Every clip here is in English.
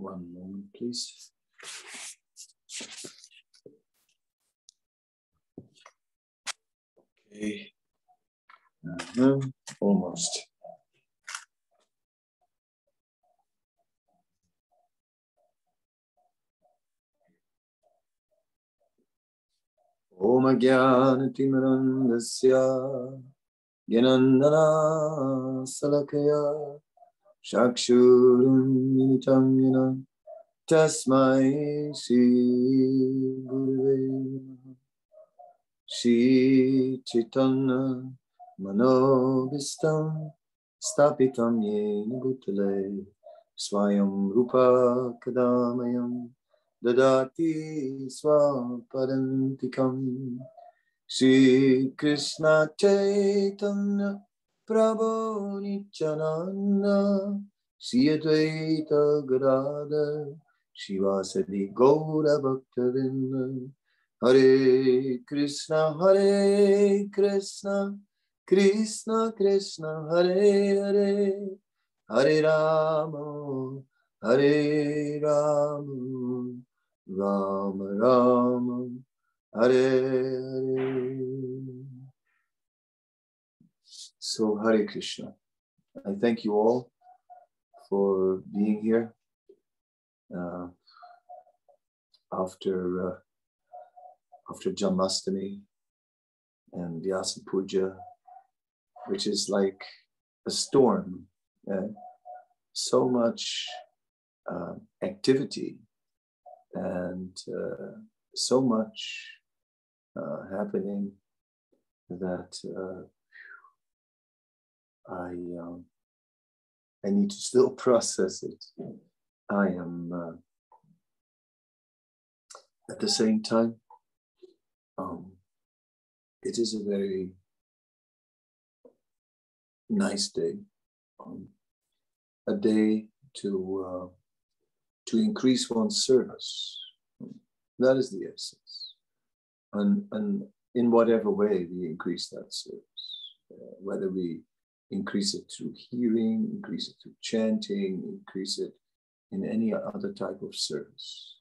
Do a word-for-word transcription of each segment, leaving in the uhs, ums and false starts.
One moment, please. Okay. Uh-huh. Almost. Om Jnana-timirandasya Gyanandana Salakaya Chakshurum Militam Yena Tasmai Shri Gurave Namaha. Shri Chaitanya Manobhistam Stapitam Yena Bhutale Swayam Rupa Kadamayam Dadati Swapadantikam. Shri Krishna Chaitanya Prabhu Nityananda Shri Advaita Gadadhar Shivasadi Gaura Bhaktavinda. Hare Krishna, Hare Krishna, Krishna Krishna, Hare Hare, Hare Rama, Hare Rama, Rama Rama, Hare Hare. So Hare Krishna. I thank you all for being here uh, after. Uh, after Janmashtami and Vyasa Puja, which is like a storm. Uh, so much uh, activity and uh, so much uh, happening that uh, I um, I need to still process it. I am uh, at the same time. Um, it is a very nice day, um, a day to uh, to increase one's service. That is the essence, and and in whatever way we increase that service, uh, whether we increase it through hearing, increase it through chanting, increase it in any other type of service.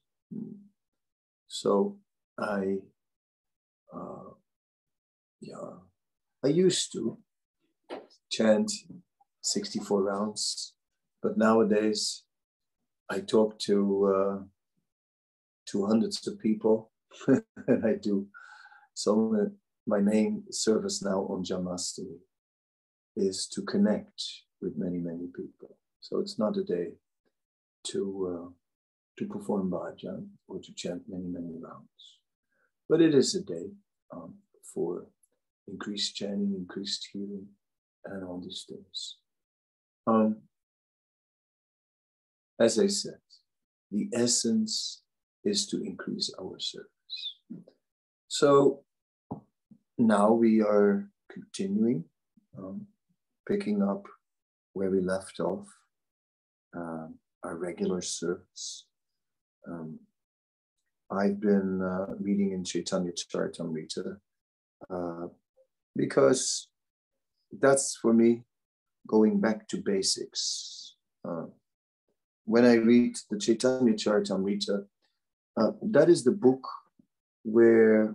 So I. Uh, yeah, I used to chant sixty-four rounds, but nowadays I talk to uh, to hundreds of people, and I do. So uh, my main service now on Janmashtami is to connect with many, many people. So it's not a day to uh, to perform bhajan or to chant many, many rounds, but it is a day um, for increased chanting, increased hearing, and all these things. Um, as I said, the essence is to increase our service. So now we are continuing, um, picking up where we left off, uh, our regular service. Um, I've been uh, reading in Caitanya Charitamrita uh, because that's for me going back to basics. Uh, when I read the Caitanya Charitamrita, uh, that is the book where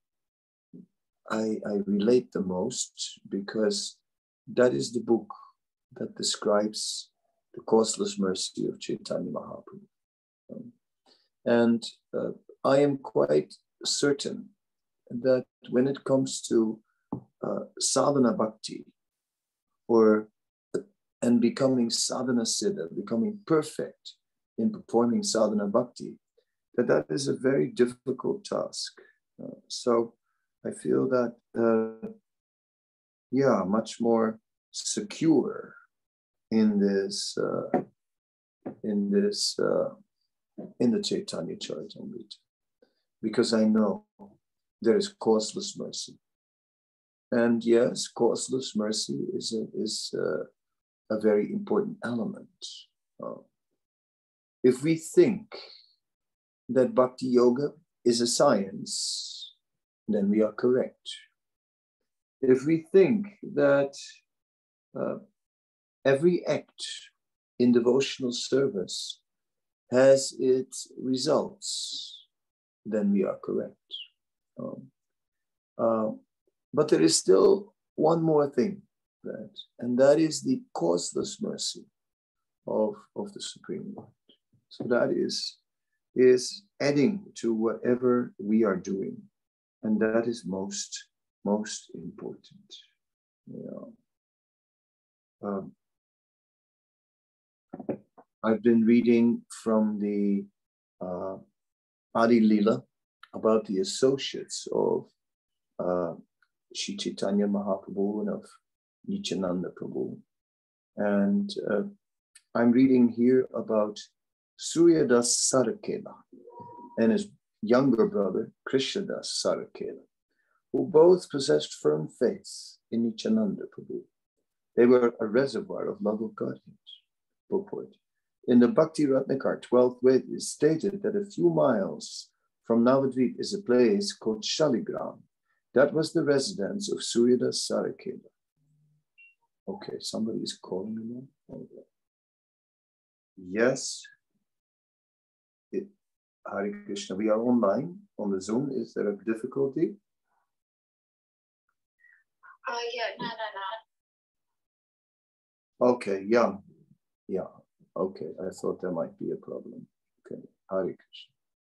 I, I relate the most, because that is the book that describes the causeless mercy of Chaitanya Mahaprabhu. Um, and uh, I am quite certain that when it comes to uh, sadhana bhakti, or and becoming sadhana siddha, becoming perfect in performing sadhana bhakti, that that is a very difficult task. Uh, so I feel that, uh, yeah, much more secure in this, uh, in this, uh, in the Caitanya Charitamrita, because I know there is causeless mercy. And yes, causeless mercy is a, is a, a very important element. Uh, if we think that bhakti yoga is a science, then we are correct. If we think that uh, every act in devotional service has its results, then we are correct. Um, uh, but there is still one more thing, right? And that is the causeless mercy of, of the Supreme Lord. So that is, is adding to whatever we are doing. And that is most, most important. Yeah. Um, I've been reading from the uh, Adi Lila about the associates of uh, Sri Caitanya Mahaprabhu and of Nityananda Prabhu. And uh, I'm reading here about Suryadas Sarakela and his younger brother, Krishnadas Sarakela, who both possessed firm faith in Nityananda Prabhu. They were a reservoir of love of Godhead. Purport. In the Bhakti Ratnakar, twelfth Ved, is stated that a few miles from Navadvip is a place called Shaligram. That was the residence of Suryadas Sarakela. Okay, somebody is calling me now. Okay. Yes. It, Hare Krishna, we are online on the Zoom. Is there a difficulty? Uh, yeah, no, no, no. Okay, yeah. Yeah. Okay, I thought there might be a problem. Okay, Hare Krishna.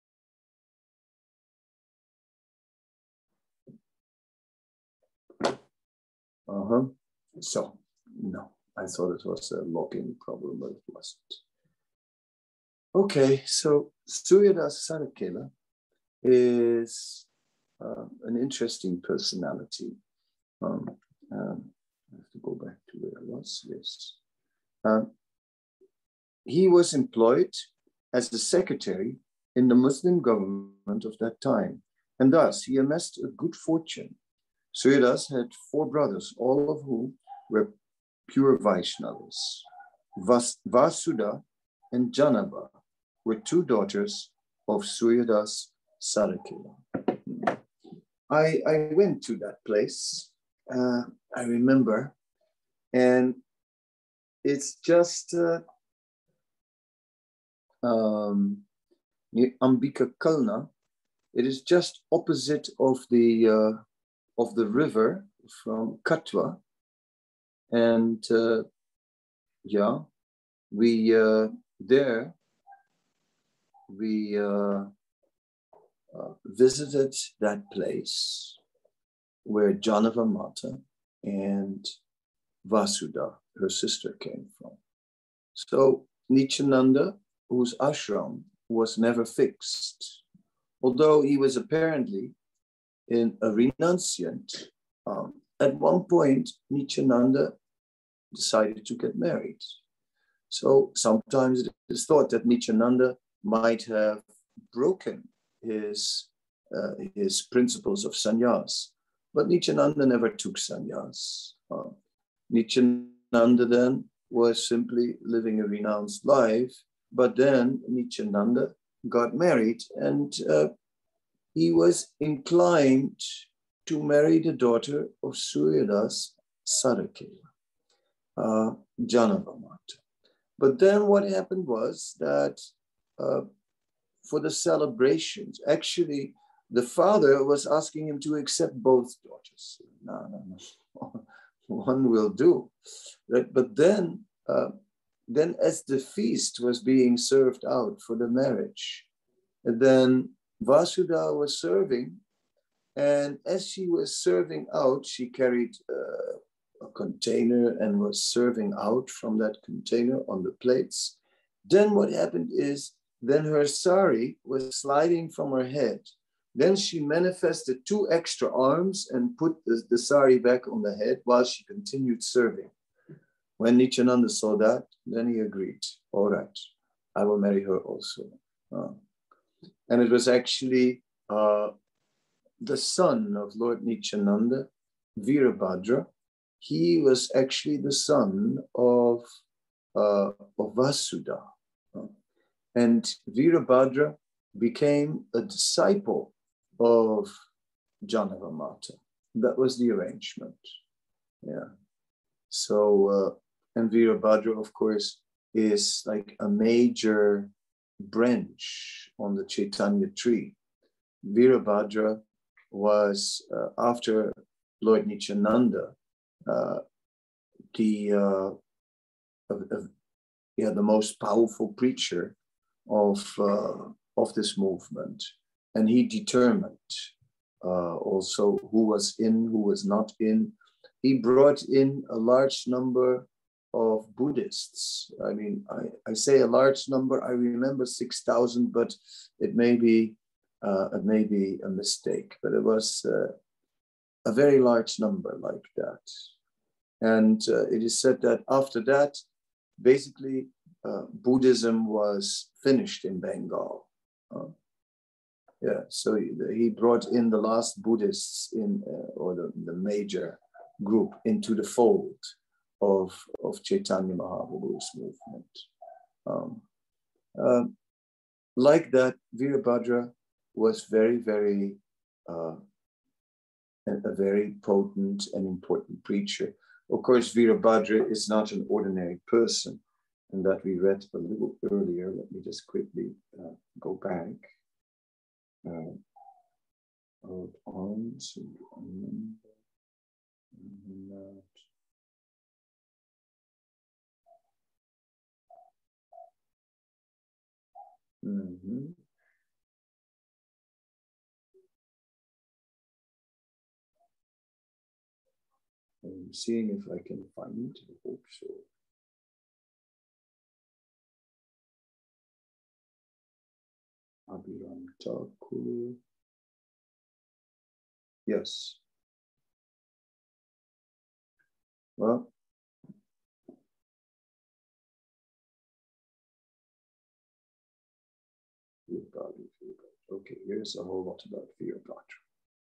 Uh-huh. So, no, I thought it was a login problem, but it wasn't. Okay, so Suryadas Sarakela is uh, an interesting personality. Um, um, I have to go back to where I was. Yes. Um, he was employed as the secretary in the Muslim government of that time, and thus he amassed a good fortune. Suryadas had four brothers, all of whom were pure Vaishnavas. Vas- Vasuda and Janava were two daughters of Suryadas Sarakela. I, I went to that place, uh, I remember, and it's just uh, um, near Ambika Kalna. It is just opposite of the uh, of the river from Katwa, and uh, yeah, we uh, there we uh, uh, visited that place where Janava Mata and Vasuda, her sister, came from. So Nityananda, whose ashram was never fixed, although he was apparently in a renunciant, um, at one point Nityananda decided to get married. So sometimes it is thought that Nityananda might have broken his, uh, his principles of sannyas, but Nityananda never took sannyas. Uh, Nityananda then was simply living a renounced life, but then Nityananda got married, and uh, he was inclined to marry the daughter of Suryadas Sarakela, uh, Janavamata. But then what happened was that uh, for the celebrations, actually, the father was asking him to accept both daughters. No, no, no. One will do. Right? But then, uh, then as the feast was being served out for the marriage, and then Vasuda was serving, and as she was serving out, she carried uh, a container and was serving out from that container on the plates. Then what happened is, then her sari was sliding from her head. Then she manifested two extra arms and put the, the sari back on the head while she continued serving. When Nityananda saw that, then he agreed, all right, I will marry her also. Uh, and it was actually uh, the son of Lord Nityananda, Virabhadra. He was actually the son of, uh, of Vasuda. Uh, and Virabhadra became a disciple of Janavamata. That was the arrangement. Yeah. So, uh, and Virabhadra, of course, is like a major branch on the Caitanya tree. Virabhadra was, uh, after Lord Nityananda, uh, the, uh, of, of, yeah, the most powerful preacher of, uh, of this movement. And he determined uh, also who was in, who was not in. He brought in a large number of Buddhists. I mean, I, I say a large number, I remember six thousand, but it may be, uh, it may be a mistake, but it was uh, a very large number like that. And uh, it is said that after that, basically, uh, Buddhism was finished in Bengal. Uh, yeah, so he, he brought in the last Buddhists in, uh, or the, the major group into the fold of, of Chaitanya Mahaprabhu's movement. Um, uh, like that, Virabhadra was very, very, uh, a, a very potent and important preacher. Of course, Virabhadra is not an ordinary person, and that we read a little earlier. Let me just quickly uh, go back. Uh, hold on. So, um, mm-hmm. I'm seeing if I can find it. I hope so. Abhiram Thakur. Yes. Well, okay, here's a whole lot about Virabhadra.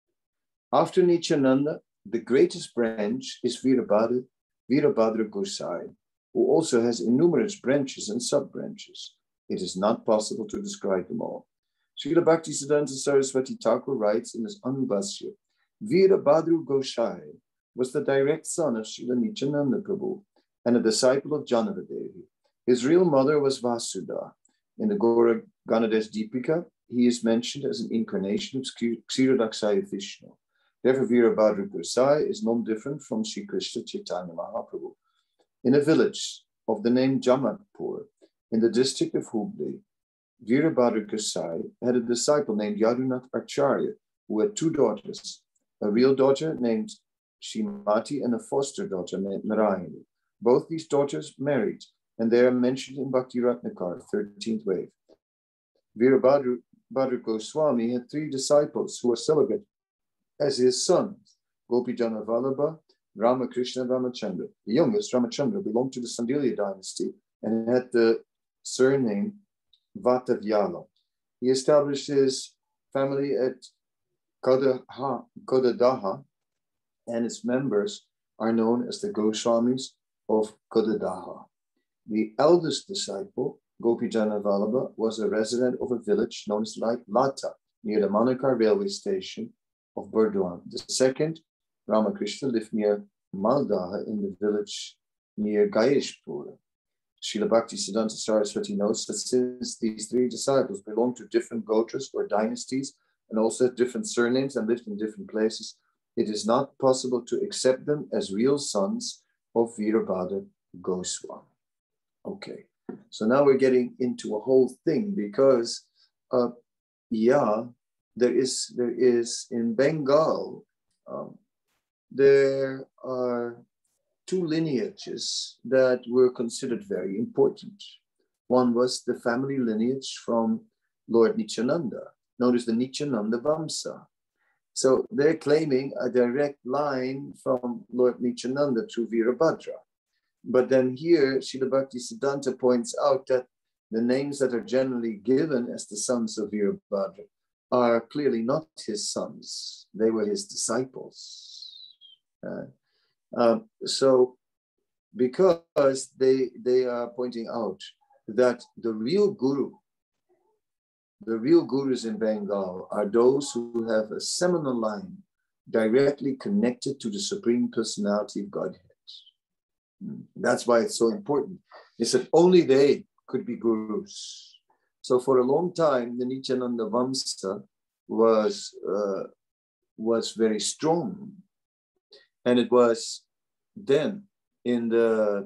After Nityananda, the greatest branch is Virabhadra, Virabhadra Gosai, who also has innumerable branches and sub-branches. It is not possible to describe them all. Srila Bhaktisiddhanta Saraswati Thakur writes in his Anubhashya, Virabhadra Gosai was the direct son of Srila Nityananda Prabhu and a disciple of Janavadevi. His real mother was Vasudha. In the Gaura Ganadesh Deepika, he is mentioned as an incarnation of Kshirodakshaya Vishnu. Therefore, Virabhadra Gosai is non different from Sri Krishna Chaitanya Mahaprabhu. In a village of the name Jamatpur, in the district of Hubli, Virabhadra Gosai had a disciple named Yadunath Acharya, who had two daughters, a real daughter named Shrimati and a foster daughter named Narayani. Both these daughters married, and they are mentioned in Bhakti Ratnakar, thirteenth wave. Virabhadra Goswami had three disciples who were celebrated as his sons, Gopijana Vallabha, Ramakrishna Ramachandra. The youngest, Ramachandra, belonged to the Sandilya dynasty and had the surname Vatavyala. He established his family at Kodadaha, Kodadaha, and its members are known as the Goswamis of Kodadaha. The eldest disciple, Gopijana Vallabha, was a resident of a village known as Lata, near the Manakar railway station of Burdwan. The second, Ramakrishna, lived near Maldaha in the village near Gayeshpura. Srila Bhaktisiddhanta Saraswati notes that since these three disciples belonged to different gotras or dynasties and also had different surnames and lived in different places, it is not possible to accept them as real sons of Virabhadra Goswami. Okay, so now we're getting into a whole thing because, uh, yeah, there is, there is in Bengal, um, there are two lineages that were considered very important. One was the family lineage from Lord Nityananda, known as the Nityananda Vamsa. So they're claiming a direct line from Lord Nityananda to Virabhadra. But then here, Srila Bhaktisiddhanta points out that the names that are generally given as the sons of Virabhadra are clearly not his sons. They were his disciples. Uh, um, so because they, they are pointing out that the real guru, the real gurus in Bengal are those who have a seminal line directly connected to the Supreme Personality of Godhead. That's why it's so important. It's that only they could be gurus. So for a long time, the Nityananda Vamsa was, uh, was very strong. And it was then in the,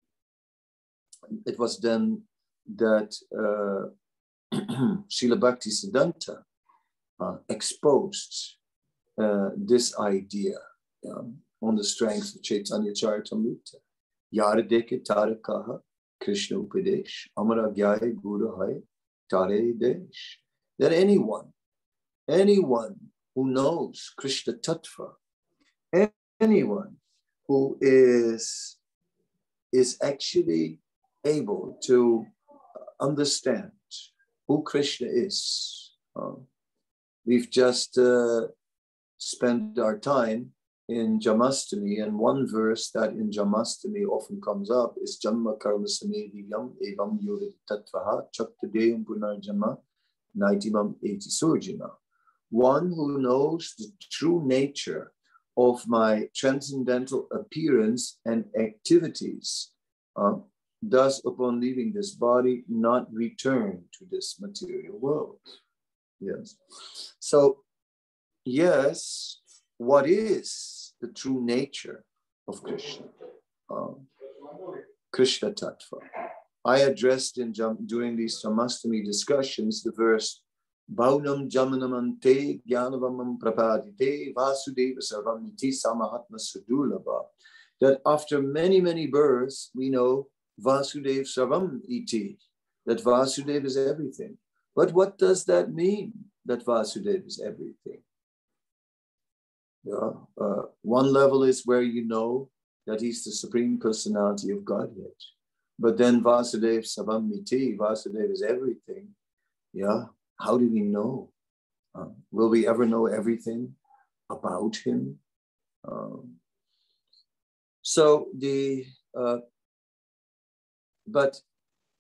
it was then that uh, Srila Bhaktisiddhanta uh, exposed uh, this idea um, on the strength of Caitanya Charitamrita. Yara deke tara kaha Krishna Upadesh, Amara Gyaya Guru Hai Tare Desh. That anyone, anyone who knows Krishna Tattva, anyone who is, is actually able to understand who Krishna is. Uh, we've just uh, spent our time in Jamastami, and one verse that in Jamastami often comes up is Jamma Karma Samediyam Evam Yovid Tattvaha Chaktadeyam Punarjama Naitimam Eti Surjina. One who knows the true nature of my transcendental appearance and activities uh, does, upon leaving this body, not return to this material world. Yes. So, yes, what is the true nature of Krishna? Um, Krishna Tattva. I addressed in during these Samastami discussions the verse Bhaunam Jamanamante Jnanavamam Prapadite Vasudeva Sarvamiti Samahatma Sudulabha. That after many, many births, we know Vasudev Sarvam Iti, that Vasudeva is everything. But what does that mean, that Vasudeva is everything? Yeah, uh, one level is where you know that he's the Supreme Personality of Godhead. But then Vasudev Sarvam Iti, Vasudeva is everything. Yeah, how do we know? Uh, will we ever know everything about him? Um, so the, uh, but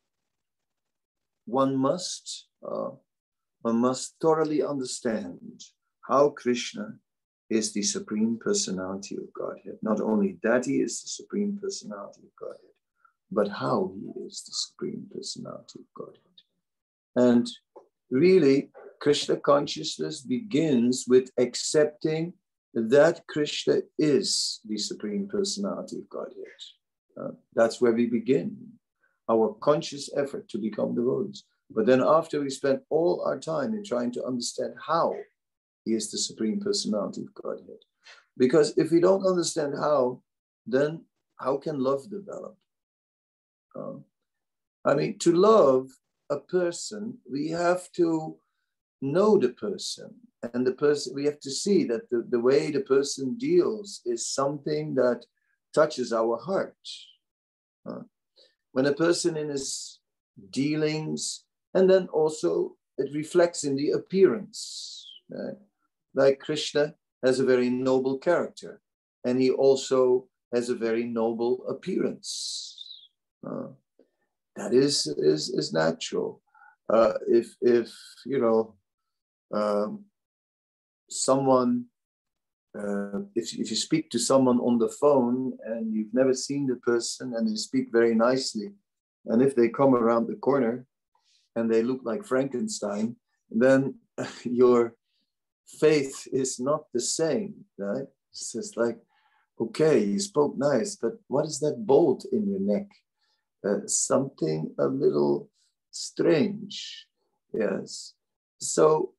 one must, uh, one must thoroughly understand how Krishna is the Supreme Personality of Godhead. Not only that he is the Supreme Personality of Godhead, but how he is the Supreme Personality of Godhead. And really, Krishna consciousness begins with accepting that Krishna is the Supreme Personality of Godhead. Uh, that's where we begin, our conscious effort to become devotees. But then after we spend all our time in trying to understand how he is the Supreme Personality of Godhead. Because if we don't understand how, then how can love develop? Uh, I mean, to love a person, we have to know the person. And the person, we have to see that the, the way the person deals is something that touches our heart. Uh, when a person in his dealings, and then also it reflects in the appearance. Right? Like Krishna has a very noble character, and he also has a very noble appearance. Uh, that is, is, is natural. Uh, if, if, you know, um, someone, uh, if, if you speak to someone on the phone and you've never seen the person and they speak very nicely, and if they come around the corner and they look like Frankenstein, then your faith is not the same, right? It's just like, okay, you spoke nice, but what is that bolt in your neck? Uh, something a little strange, yes. So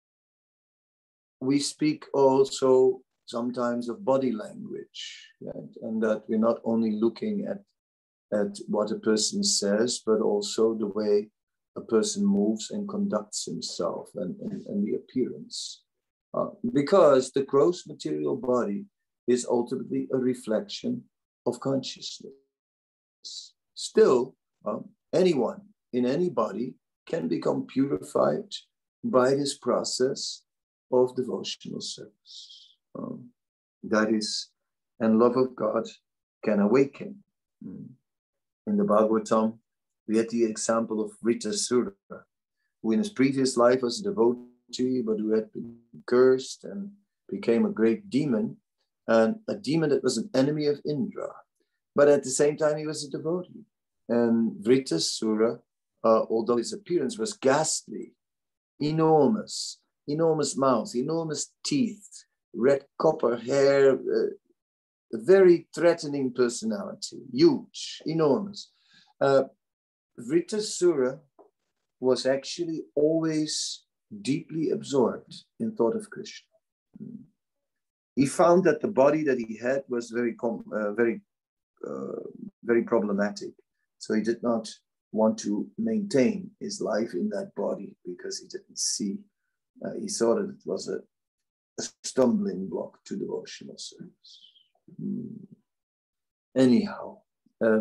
we speak also sometimes of body language, right? And that we're not only looking at, at what a person says, but also the way a person moves and conducts himself, and, and, and the appearance. Uh, because the gross material body is ultimately a reflection of consciousness. Still, um, anyone in any body can become purified by this process of devotional service. Um, that is, and love of God can awaken. Mm. In the Bhagavatam, we had the example of Vritasura, who in his previous life was a devotee, but who had been cursed and became a great demon, and a demon that was an enemy of Indra. But at the same time, he was a devotee. And Vritasura uh, although his appearance was ghastly, enormous, enormous mouth, enormous teeth, red copper hair, uh, a very threatening personality, huge, enormous. Uh, Vritasura was actually always deeply absorbed in thought of Krishna. He found that the body that he had was very, uh, very, uh, very problematic. So he did not want to maintain his life in that body because he didn't see, uh, he saw that it was a, a stumbling block to devotional service. Hmm. Anyhow, uh,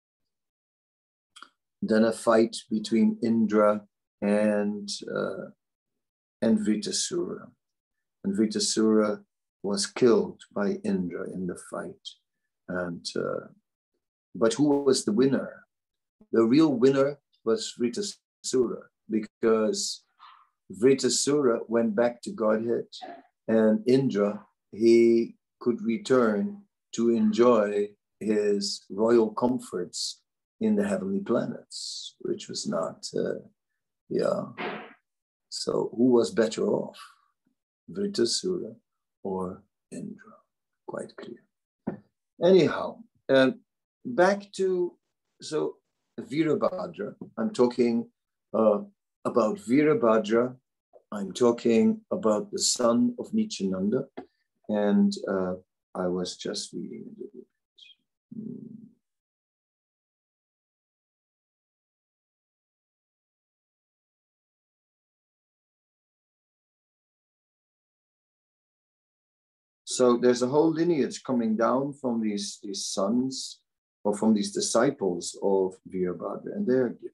then a fight between Indra and uh, and Vritasura. And Vritasura was killed by Indra in the fight. And uh, but who was the winner? The real winner was Vritasura, because Vritasura went back to Godhead, and Indra, he could return to enjoy his royal comforts in the heavenly planets, which was not, uh, yeah. So who was better off, Vritasura or Indra? Quite clear. Anyhow, uh, back to, so Virabhadra, I'm talking uh, about Virabhadra, I'm talking about the son of Nityananda, and uh, I was just reading a little bit. Hmm. So there's a whole lineage coming down from these, these sons or from these disciples of Virabhadra, and they're given.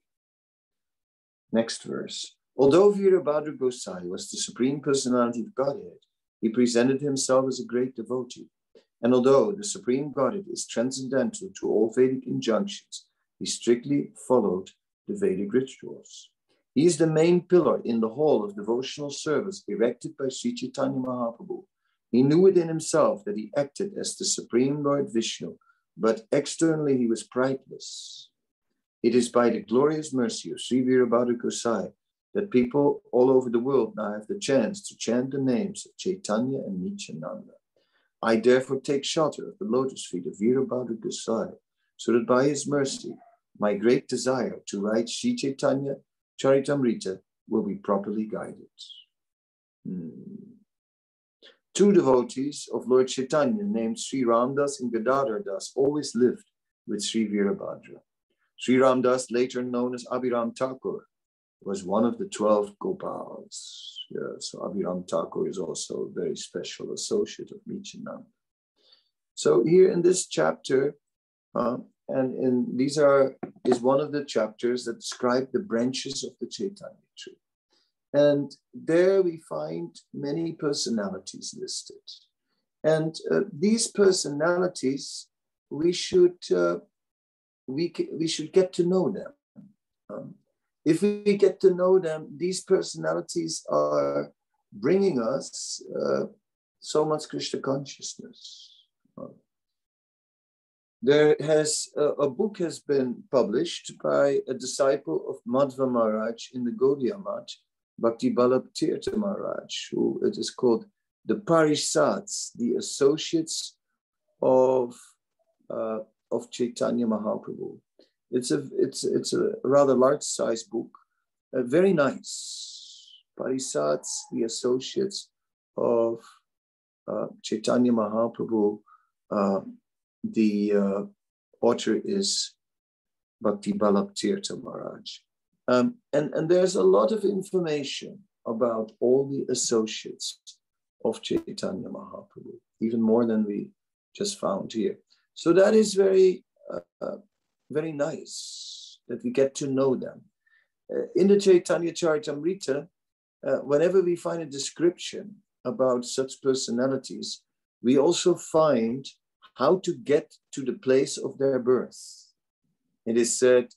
Next verse. Although Virabhadra Gosai was the Supreme Personality of Godhead, he presented himself as a great devotee. And although the Supreme Godhead is transcendental to all Vedic injunctions, he strictly followed the Vedic rituals. He is the main pillar in the hall of devotional service erected by Sri Caitanya Mahaprabhu. He knew within himself that he acted as the Supreme Lord Vishnu, but externally he was prideless. It is by the glorious mercy of Sri Virabhadra Gosai that people all over the world now have the chance to chant the names of Caitanya and Nityananda. I therefore take shelter of the lotus feet of Virabhadra Gosai, so that by his mercy, my great desire to write Sri Caitanya Charitamrita will be properly guided. Hmm. Two devotees of Lord Chaitanya named Sri Ramdas and Gadadhar Das always lived with Sri Virabhadra. Sri Ramdas, later known as Abhiram Thakur, was one of the twelve Gopals. Yeah, so Abhiram Thakur is also a very special associate of Nityananda. So here in this chapter, uh, and in these are is one of the chapters that describe the branches of the Chaitanya tree. And there we find many personalities listed. And uh, these personalities, we should uh, we, we should get to know them. Um, if we get to know them, these personalities are bringing us uh, so much Krishna consciousness. Uh, there has uh, a book has been published by a disciple of Madhva Maharaj in the Gaudiya Math, Bhakti Ballabh Tirtha Maharaj, who it is called the Parishats, the associates of uh, of Chaitanya Mahaprabhu. It's a it's it's a rather large size book, uh, very nice. Parishats, the associates of uh, Chaitanya Mahaprabhu. Uh, the uh, author is Bhakti Ballabh Tirtha Maharaj. Um, and, and there's a lot of information about all the associates of Chaitanya Mahaprabhu, even more than we just found here. So that is very, uh, uh, very nice that we get to know them. Uh, in the Chaitanya Charitamrita, uh, whenever we find a description about such personalities, we also find how to get to the place of their birth. It is said,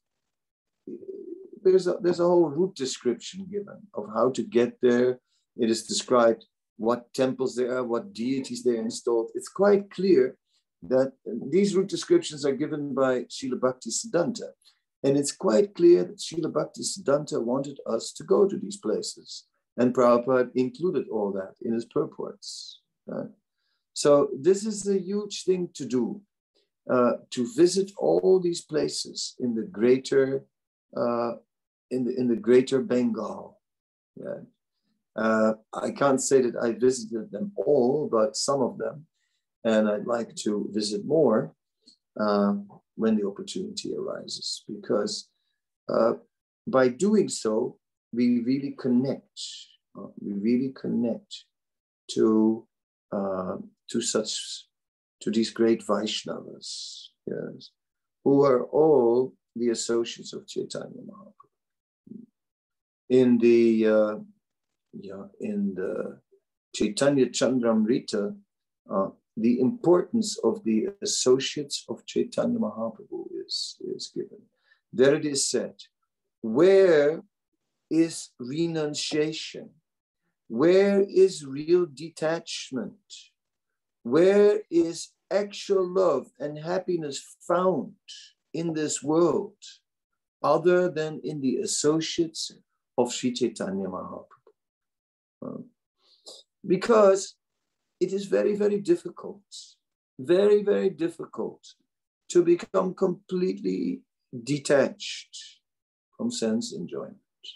There's a, there's a whole route description given of how to get there. It is described what temples there are, what deities they are installed. It's quite clear that these route descriptions are given by Srila Bhakti Siddhanta. And it's quite clear that Srila Bhaktisiddhanta wanted us to go to these places. And Prabhupada included all that in his purports. Right? So this is a huge thing to do, uh, to visit all these places in the greater, uh, in the in the greater Bengal. Yeah. Uh, I can't say that I visited them all, but some of them, and I'd like to visit more uh, when the opportunity arises, because uh, by doing so, we really connect. Uh, we really connect to uh, to such to these great Vaishnavas, yes, who are all the associates of Caitanya Mahaprabhu. In the uh, yeah, in the Chaitanya Chandramrita, uh, the importance of the associates of Chaitanya Mahaprabhu is, is given. There it is said, where is renunciation? Where is real detachment? Where is actual love and happiness found in this world other than in the associates of Sri Chaitanya Mahaprabhu? Uh, because it is very, very difficult, very, very difficult to become completely detached from sense enjoyment.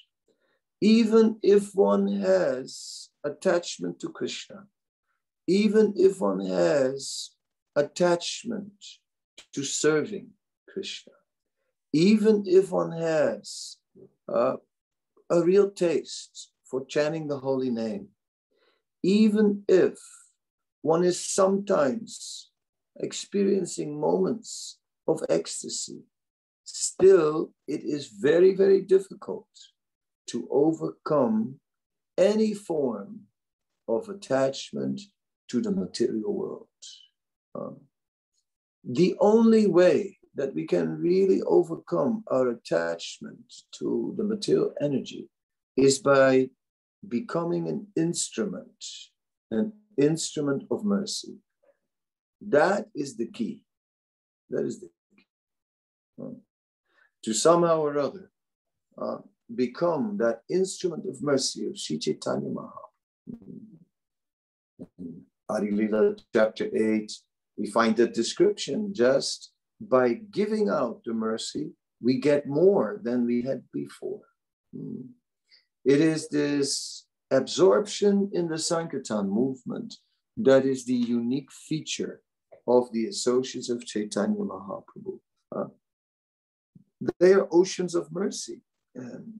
Even if one has attachment to Krishna, even if one has attachment to serving Krishna, even if one has uh, a real taste for chanting the holy name, even if one is sometimes experiencing moments of ecstasy, still it is very, very difficult to overcome any form of attachment to the material world. Um, the only way that we can really overcome our attachment to the material energy is by becoming an instrument, an instrument of mercy. That is the key. That is the key. Um, to somehow or other uh, become that instrument of mercy of Sri Chaitanya Mahaprabhu. In Adi Lila chapter eight, we find that description. Just by giving out the mercy, we get more than we had before. Mm. It is this absorption in the Sankirtan movement that is the unique feature of the associates of Chaitanya Mahaprabhu. Uh, they are oceans of mercy. And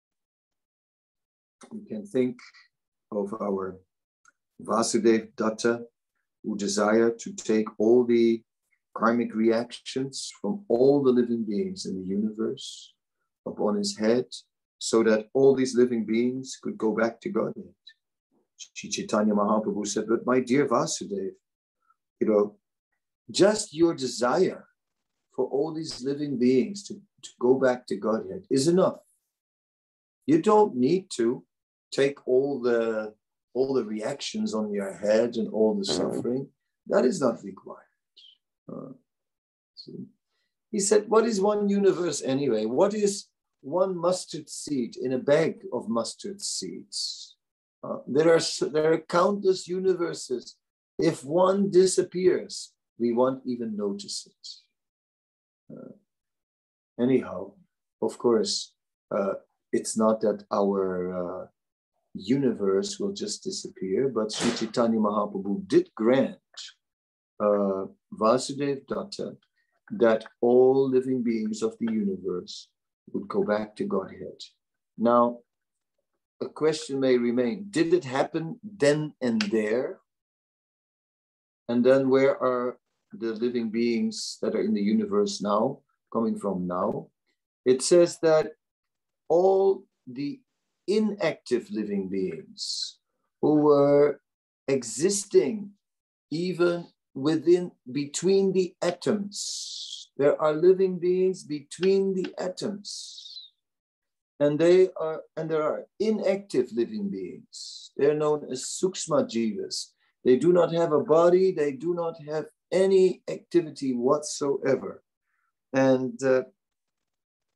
we can think of our Vasudev Datta, who desire to take all the karmic reactions from all the living beings in the universe upon his head, so that all these living beings could go back to Godhead. Sri Chaitanya Mahaprabhu said, but my dear Vasudev, you know, just your desire for all these living beings to, to go back to Godhead is enough. You don't need to take all the all the reactions on your head and all the suffering. That is not required. Uh, he said, what is one universe anyway? What is one mustard seed in a bag of mustard seeds? Uh, there are there are countless universes. If one disappears, we won't even notice it. Uh, anyhow, of course, uh, it's not that our uh, universe will just disappear, but Sri Chaitanya Mahaprabhu did grant uh, Vasudev Datta that all living beings of the universe would go back to Godhead. Now, a question may remain, did it happen then and there? And then where are the living beings that are in the universe now, coming from now? It says that all the inactive living beings who were existing even within, between the atoms. There are living beings between the atoms. And they are, and there are inactive living beings. They're known as Sukshma Jivas. They do not have a body, they do not have any activity whatsoever. And uh,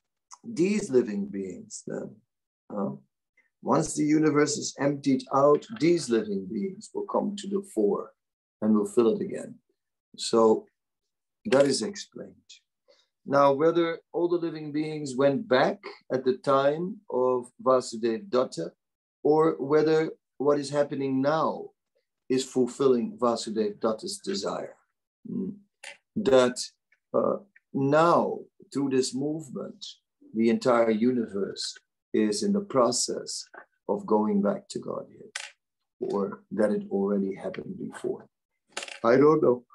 these living beings then, uh, once the universe is emptied out, these living beings will come to the fore and will fill it again. So that is explained. Now, whether all the living beings went back at the time of Vasudeva Datta, or whether what is happening now is fulfilling Vasudeva Datta's desire. That uh, now, through this movement, the entire universe is in the process of going back to Godhead, or that it already happened before. I don't know.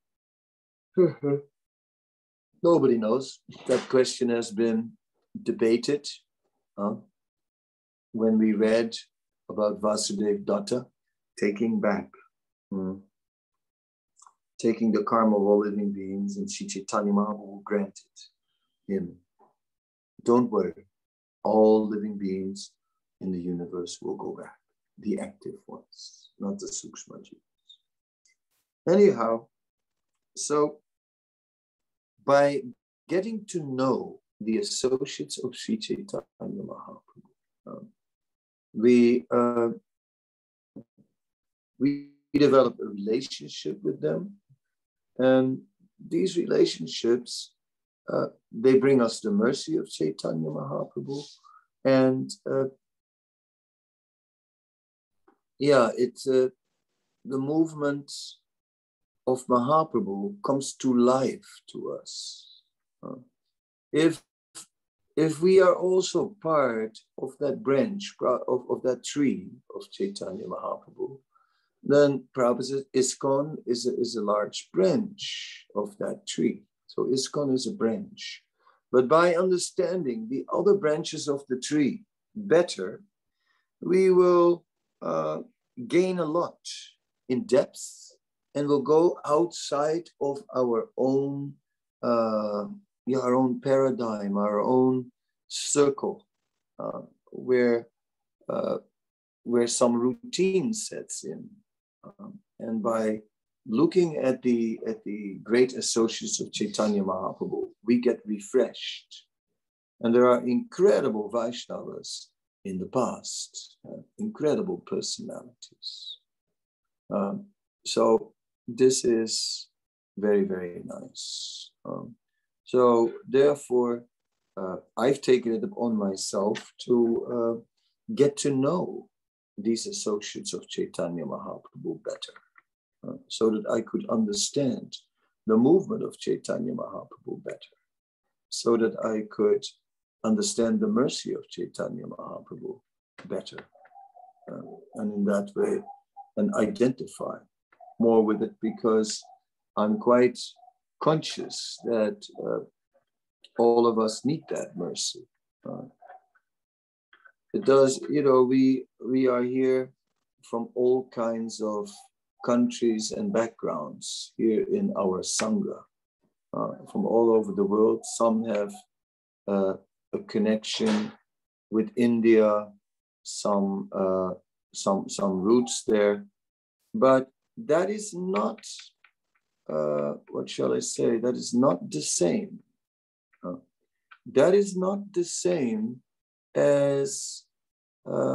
Nobody knows. That question has been debated. Huh? When we read about Vasudeva Datta taking back, hmm, taking the karma of all living beings, and Sri Caitanya Mahaprabhu granted him, don't worry, all living beings in the universe will go back, the active ones, not the Sukshma jivas. Anyhow, so by getting to know the associates of Sri Caitanya Mahaprabhu, um, we, uh, we develop a relationship with them, and these relationships, uh, they bring us the mercy of Caitanya Mahaprabhu, and uh, yeah, it's uh, the movement of Mahaprabhu comes to life to us. Uh, if, if we are also part of that branch, of, of that tree of Caitanya Mahaprabhu, then Prabhupada ISKCON is a, is a large branch of that tree. So ISKCON is a branch. But by understanding the other branches of the tree better, we will uh, gain a lot in depth, and will go outside of our own, uh, yeah, our own paradigm, our own circle, uh, where uh, where some routine sets in. Um, and by looking at the at the great associates of Caitanya Mahaprabhu, we get refreshed. And there are incredible Vaishnavas in the past, uh, incredible personalities. Um, so this is very, very nice. Um, so therefore, uh, I've taken it upon myself to uh, get to know these associates of Caitanya Mahaprabhu better, uh, so that I could understand the movement of Caitanya Mahaprabhu better, so that I could understand the mercy of Caitanya Mahaprabhu better, uh, and in that way, and identify more with it, because I'm quite conscious that uh, all of us need that mercy. Uh, it does, you know, we, we are here from all kinds of countries and backgrounds here in our Sangha, uh, from all over the world. Some have uh, a connection with India, some, uh, some, some roots there, but that is not, uh, what shall I say, that is not the same. Uh, that is not the same as, uh,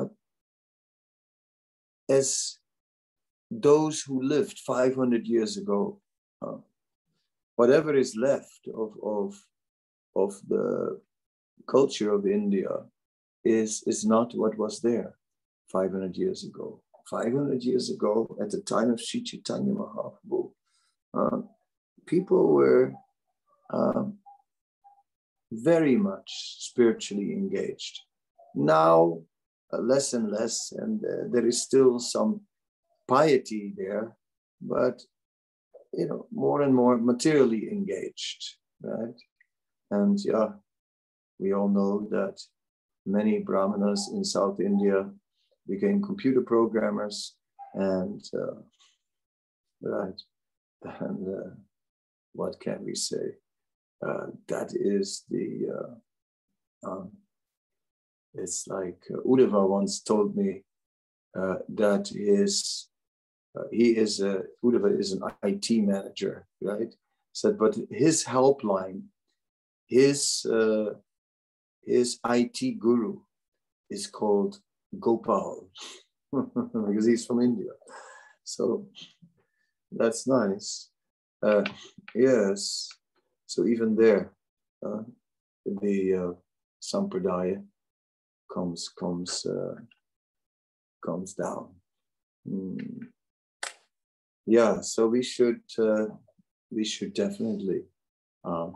as those who lived five hundred years ago. Uh, whatever is left of, of, of the culture of India is, is not what was there five hundred years ago. five hundred years ago, at the time of Sri Caitanya Mahaprabhu, uh, people were uh, very much spiritually engaged. Now, uh, less and less, and uh, there is still some piety there, but you know, more and more materially engaged, right? And yeah, we all know that many Brahmanas in South India became computer programmers, and uh, right, and uh, what can we say? Uh, that is the. Uh, um, it's like uh, Uddhava once told me uh, that his uh, he is a Uddhava is an I T manager, right? Said, but his helpline, his uh, his I T guru is called Gopal because he's from India. So that's nice. Uh, yes. So even there, uh, the uh, sampradaya comes comes uh, comes down. Mm. Yeah. So we should uh, we should definitely uh,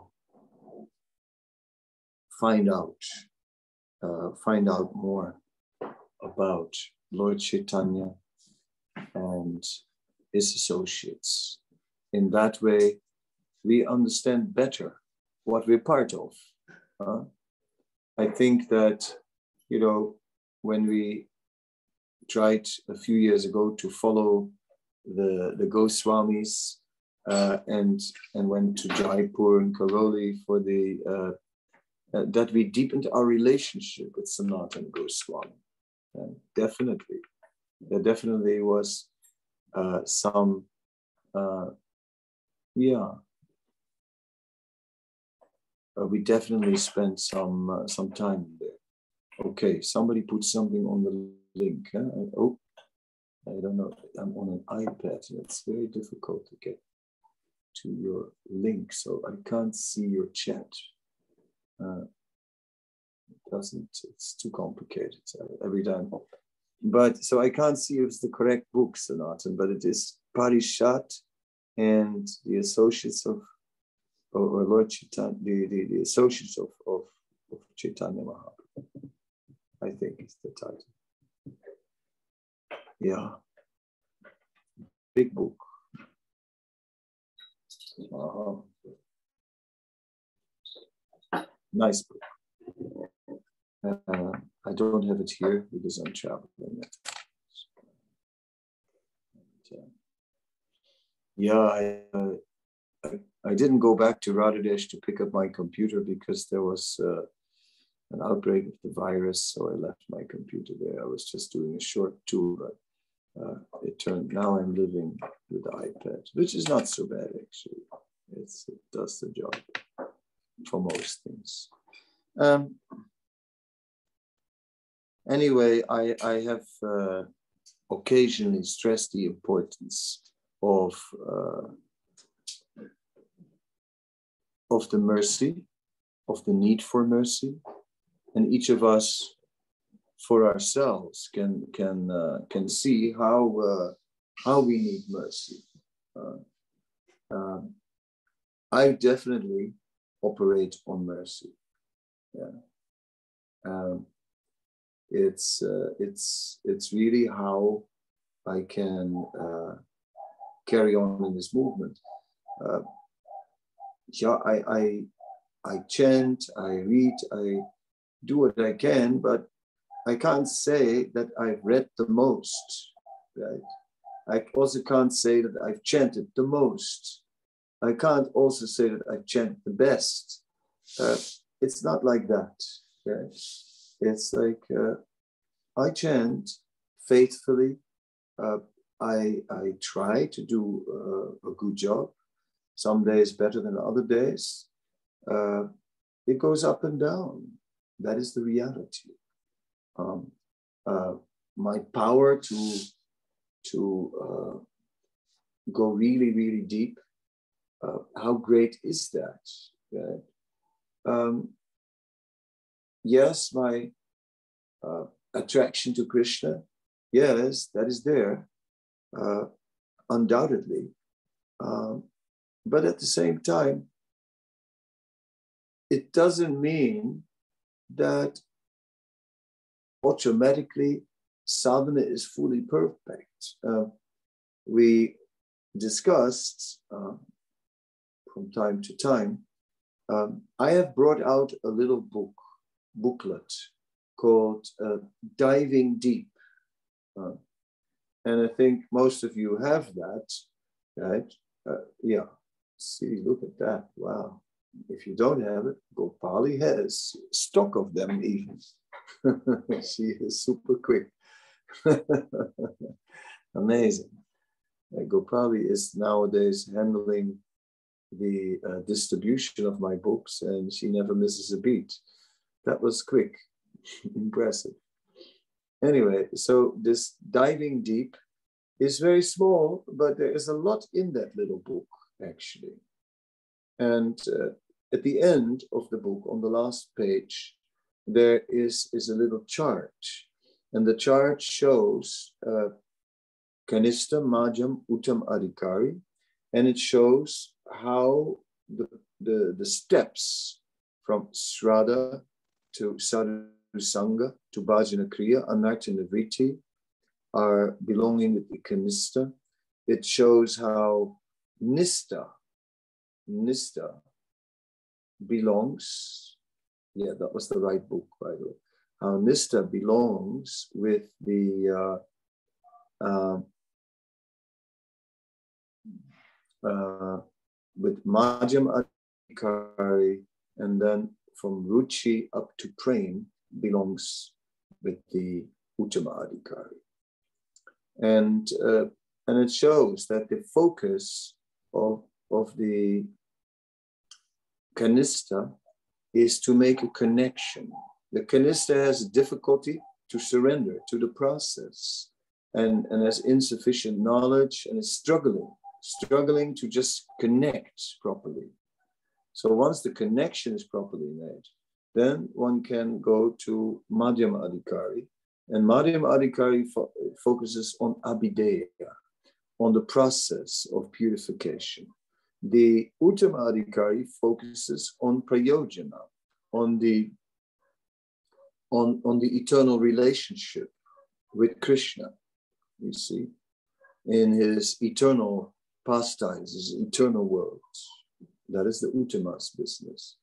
find out uh, find out more about Lord Caitanya and his associates. In that way, we understand better what we're part of. Uh, I think that, you know, when we tried a few years ago to follow the, the Goswamis uh, and, and went to Jaipur and Karoli for the, uh, uh, that we deepened our relationship with Sanatana Goswami. And definitely, there definitely was uh, some, uh, yeah, uh, we definitely spent some uh, some time there. Okay, somebody put something on the link. Huh? Oh, I don't know. I'm on an iPad. It's very difficult to get to your link, so I can't see your chat. Uh, it doesn't. It's too complicated uh, every time. But so I can't see if it's the correct book, Sanatan, but it is Parishat and the associates of, or, or Lord Chaitanya, the, the, the associates of, of, of Chaitanya Mahaprabhu, I think is the title. Yeah. Big book. Uh-huh. Nice book. Uh, I don't have it here because I'm traveling. Yeah, I, uh, I, I didn't go back to Radhadesh to pick up my computer because there was uh, an outbreak of the virus, so I left my computer there. I was just doing a short tour, but uh, it turned, now I'm living with the iPad, which is not so bad actually. It's, it does the job for most things. Um, anyway, I, I have uh, occasionally stressed the importance of uh, of the mercy, of the need for mercy, and each of us, for ourselves, can can uh, can see how uh, how we need mercy. Uh, uh, I definitely operate on mercy. Yeah, um, it's uh, it's it's really how I can uh, carry on in this movement. Uh, yeah, I, I I chant, I read, I do what I can, but I can't say that I've read the most, right? I also can't say that I've chanted the most. I can't also say that I've chanted the best. Uh, it's not like that, right? It's like uh, I chant faithfully. Uh, I, I try to do uh, a good job. Some days better than other days. Uh, it goes up and down. That is the reality. Um, uh, my power to, to uh, go really, really deep, uh, how great is that? Right? Um, yes, my uh, attraction to Krishna, yes, that is there, uh, undoubtedly. Um, but at the same time, it doesn't mean that automatically sadhana is fully perfect. Uh, we discussed uh, from time to time, um, I have brought out a little book, booklet called uh, Diving Deep. Uh, and I think most of you have that, right? Uh, yeah, see, look at that, wow. If you don't have it, Gopali has stock of them even. She is super quick. Amazing. Uh, Gopali is nowadays handling the uh, distribution of my books, and she never misses a beat. That was quick, impressive. Anyway, so this diving deep is very small, but there is a lot in that little book, actually. And uh, at the end of the book, on the last page, there is, is a little chart. And the chart shows uh, Kanista, Madhyam, Uttam, Adhikari. And it shows how the, the, the steps from Shraddha to Sadhu Sangha to Bhajana Kriya, Anartha Nivritti, are belonging with the Kanista. It shows how Nista, Nista belongs, yeah, that was the right book, by the way, how Nista belongs with the uh, uh, uh, with Madhyam Adhikari, and then from Ruchi up to Prem belongs with the Uttama Adhikari. And, uh, and it shows that the focus of, of the Kanista is to make a connection. The Kanista has difficulty to surrender to the process and, and has insufficient knowledge and is struggling, struggling to just connect properly. So once the connection is properly made, then one can go to Madhyam Adhikari. And Madhyam Adhikari fo focuses on Abhideya, on the process of purification. The Uttama Adhikari focuses on Prayojana, on the, on, on the eternal relationship with Krishna, you see, in his eternal pastimes, his eternal worlds. That is the Uttama's business.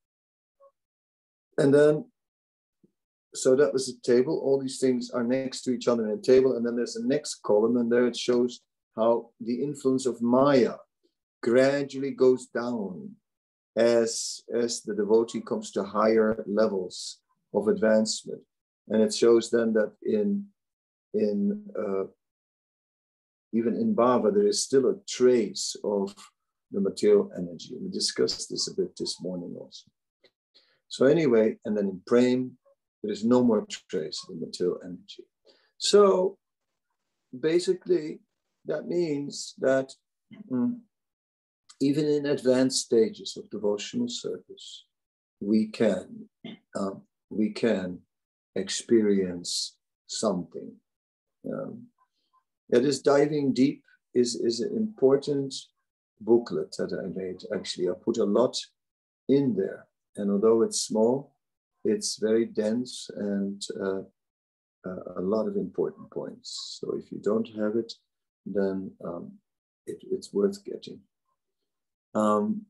And then, so that was a table. All these things are next to each other in a table. And then there's a next column, and there it shows how the influence of Maya gradually goes down as, as the devotee comes to higher levels of advancement. And it shows then that in, in uh, even in Bhava, there is still a trace of the material energy. We discussed this a bit this morning also. So anyway, and then in Prem, there is no more trace of the material energy. So basically, that means that mm, even in advanced stages of devotional service, we can, um, we can experience something. Um, yeah, this diving deep is, is an important booklet that I made. Actually, I put a lot in there. And although it's small, it's very dense and uh, uh, a lot of important points. So if you don't have it, then um, it, it's worth getting. Um,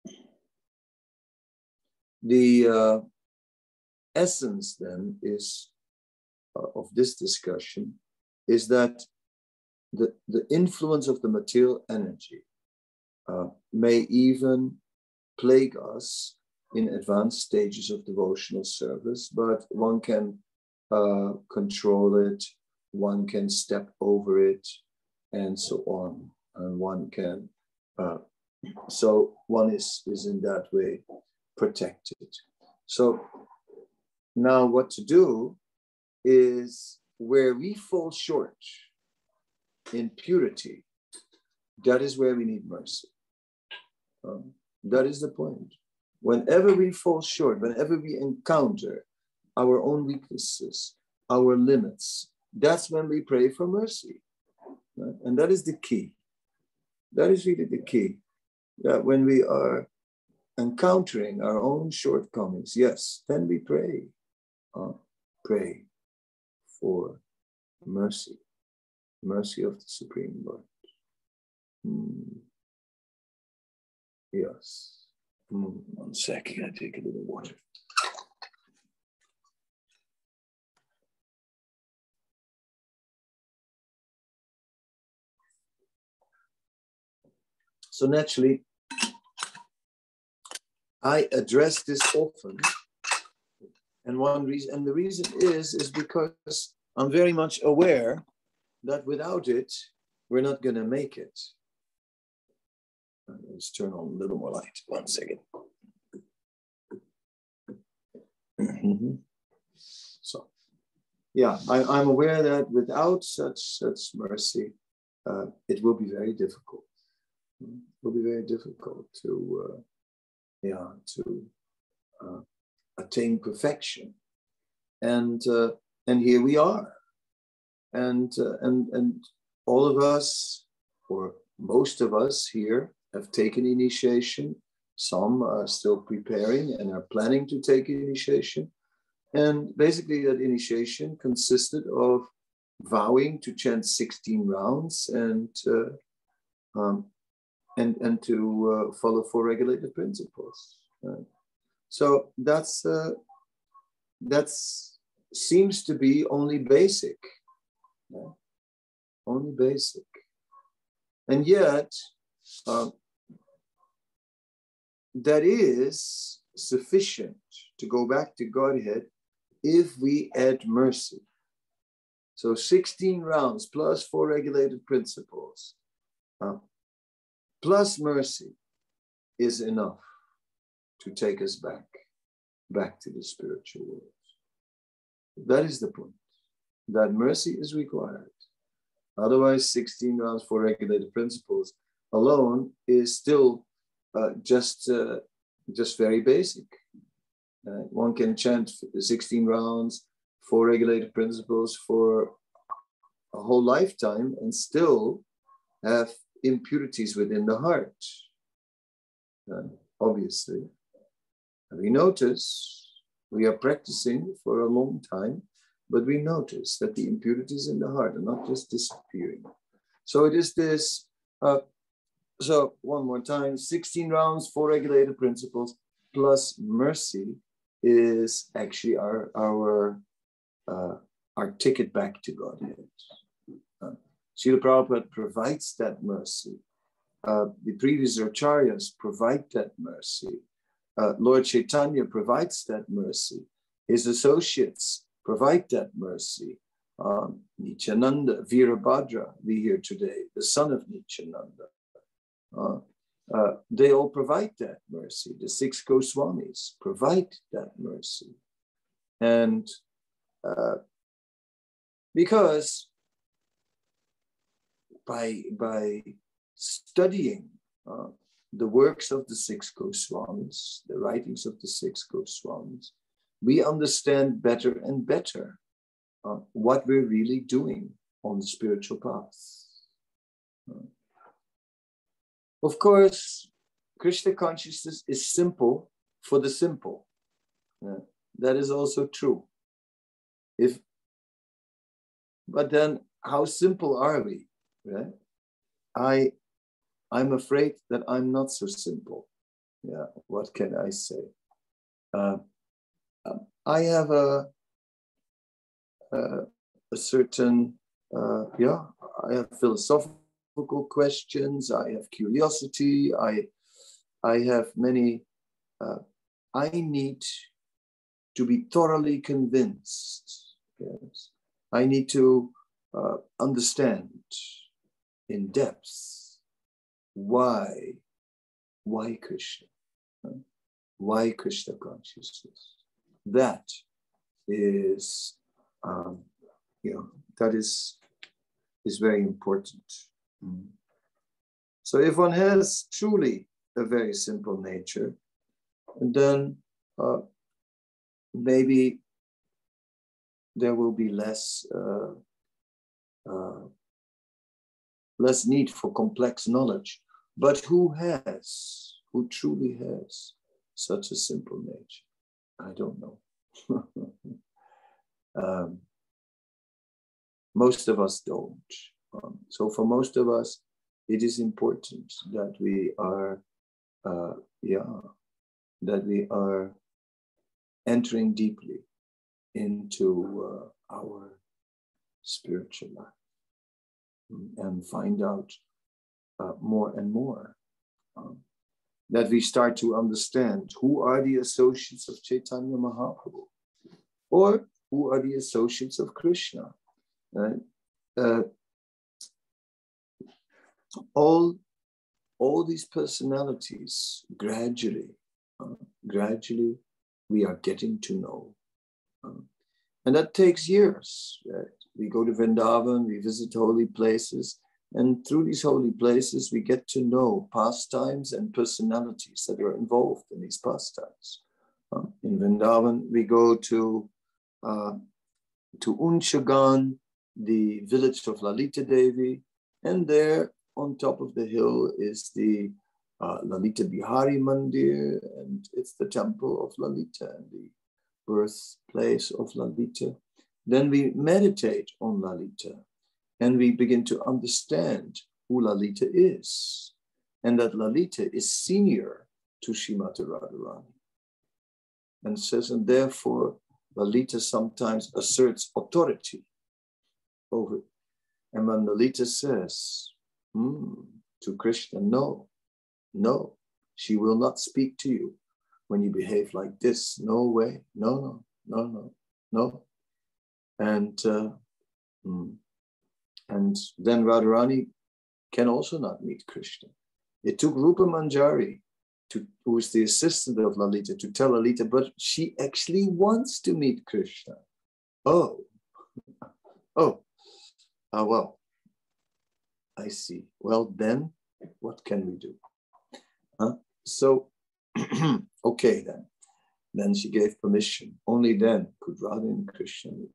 the uh, essence then is uh, of this discussion is that the, the influence of the material energy uh, may even plague us in advanced stages of devotional service, but one can uh, control it, one can step over it, and so on. And one can, uh, so one is, is in that way protected. So now what to do is where we fall short in purity, that is where we need mercy. Um, that is the point. Whenever we fall short, whenever we encounter our own weaknesses, our limits, that's when we pray for mercy. Right? And that is the key. That is really the key. That when we are encountering our own shortcomings, yes, then we pray. Uh, pray for mercy. Mercy of the Supreme Lord. Mm. Yes. Mm. One second, I take a little water. So naturally, I address this often. And one reason, and the reason is, is because I'm very much aware that without it, we're not going to make it. Let's turn on a little more light. One second. Mm-hmm. So, yeah, I, I'm aware that without such such mercy, uh, it will be very difficult. It will be very difficult to, uh, yeah, to uh, attain perfection. And uh, and here we are, and uh, and and all of us, or most of us here, have taken initiation. Some are still preparing and are planning to take initiation. And basically, that initiation consisted of vowing to chant sixteen rounds and uh, um, and and to uh, follow four regulated principles. Right? So that's uh, that's seems to be only basic, yeah? Only basic, and yet uh, that is sufficient to go back to Godhead if we add mercy. So sixteen rounds plus four regulated principles uh, plus mercy is enough to take us back, back to the spiritual world. That is the point, that mercy is required. Otherwise, sixteen rounds for regulated principles alone is still uh, just, uh, just very basic. Uh, one can chant sixteen rounds, four regulated principles for a whole lifetime and still have impurities within the heart. Uh, obviously, we notice we are practicing for a long time, but we notice that the impurities in the heart are not just disappearing. So it is this, uh, so one more time, sixteen rounds, four regulated principles, plus mercy is actually our, our, uh, our ticket back to Godhead. Uh, Srila Prabhupada provides that mercy. Uh, the previous acharyas provide that mercy. Uh, Lord Caitanya provides that mercy. His associates provide that mercy. Um, Nityananda, Virabhadra, we hear today, the son of Nityananda. Uh, uh, they all provide that mercy. The six Goswamis provide that mercy. And uh, because by, by studying uh, the works of the six Goswamis, the writings of the six Goswamis, we understand better and better uh, what we're really doing on the spiritual path. Uh, of course, Krishna consciousness is simple for the simple. Uh, that is also true. If, but then how simple are we? Right? I, I'm afraid that I'm not so simple. Yeah, what can I say? Uh, I have a, a, a certain, uh, yeah, I have philosophical questions. I have curiosity. I, I have many, uh, I need to be thoroughly convinced. Yes, I need to uh, understand in depth why, why Krishna, huh? Why Krishna consciousness. That is, um, you know, that is is very important. Mm. So if one has truly a very simple nature, then uh, maybe there will be less uh, uh, less need for complex knowledge. But who has, who truly has such a simple nature? I don't know. um, most of us don't. Um, so for most of us, it is important that we are, uh, yeah, that we are entering deeply into uh, our spiritual life and find out uh, more and more. Um, that we start to understand who are the associates of Chaitanya Mahaprabhu, or who are the associates of Krishna. Right? Uh, all, all these personalities gradually, uh, gradually we are getting to know. Um, and that takes years. Right? We go to Vrindavan, we visit holy places, and through these holy places, we get to know pastimes and personalities that are involved in these pastimes. Um, in Vrindavan, we go to, uh, to Unchagan, the village of Lalita Devi, and there on top of the hill is the uh, Lalita Bihari Mandir, and it's the temple of Lalita and the birthplace of Lalita. Then we meditate on Lalita, and we begin to understand who Lalita is, and that Lalita is senior to Srimati Radharani. And says, and therefore Lalita sometimes asserts authority over it. And when Lalita says hmm, to Krishna, no, no, she will not speak to you when you behave like this. No way, no, no, no, no, no. And uh, hmm. And then Radharani can also not meet Krishna. It took Rupa Manjari, to, who is the assistant of Lalita, to tell Lalita, but she actually wants to meet Krishna. Oh, oh, uh, well, I see. Well, then what can we do? Huh? So, okay, then. Then she gave permission. Only then could Radha and Krishna meet.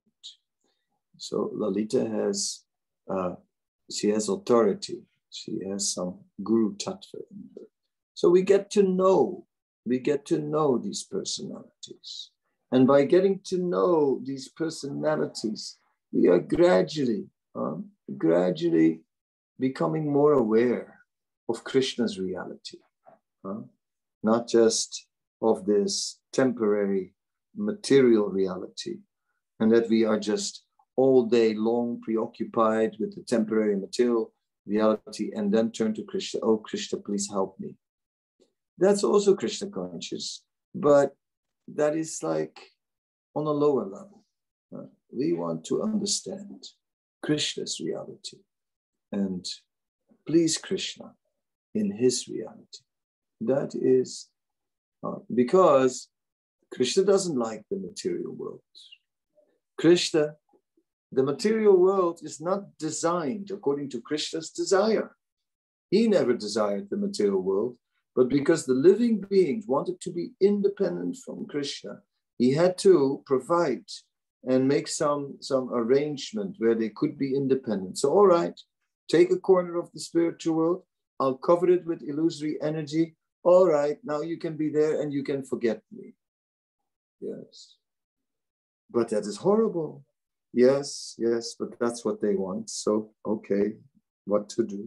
So Lalita has Uh, she has authority. She has some guru tattva in her. So we get to know, we get to know these personalities. And by getting to know these personalities, we are gradually, uh, gradually becoming more aware of Krishna's reality. Uh, not just of this temporary material reality, and that we are just all day long preoccupied with the temporary material reality and then turn to Krishna. Oh, Krishna, please help me. That's also Krishna conscious, but that is like on a lower level. Uh, we want to understand Krishna's reality and please Krishna in his reality. That is uh, because Krishna doesn't like the material world. Krishna The material world is not designed according to Krishna's desire. He never desired the material world, but because the living beings wanted to be independent from Krishna, he had to provide and make some, some arrangement where they could be independent. So, all right, take a corner of the spiritual world, I'll cover it with illusory energy. All right, now you can be there and you can forget me. Yes. But that is horrible. Yes, yes, but that's what they want. So, okay, what to do?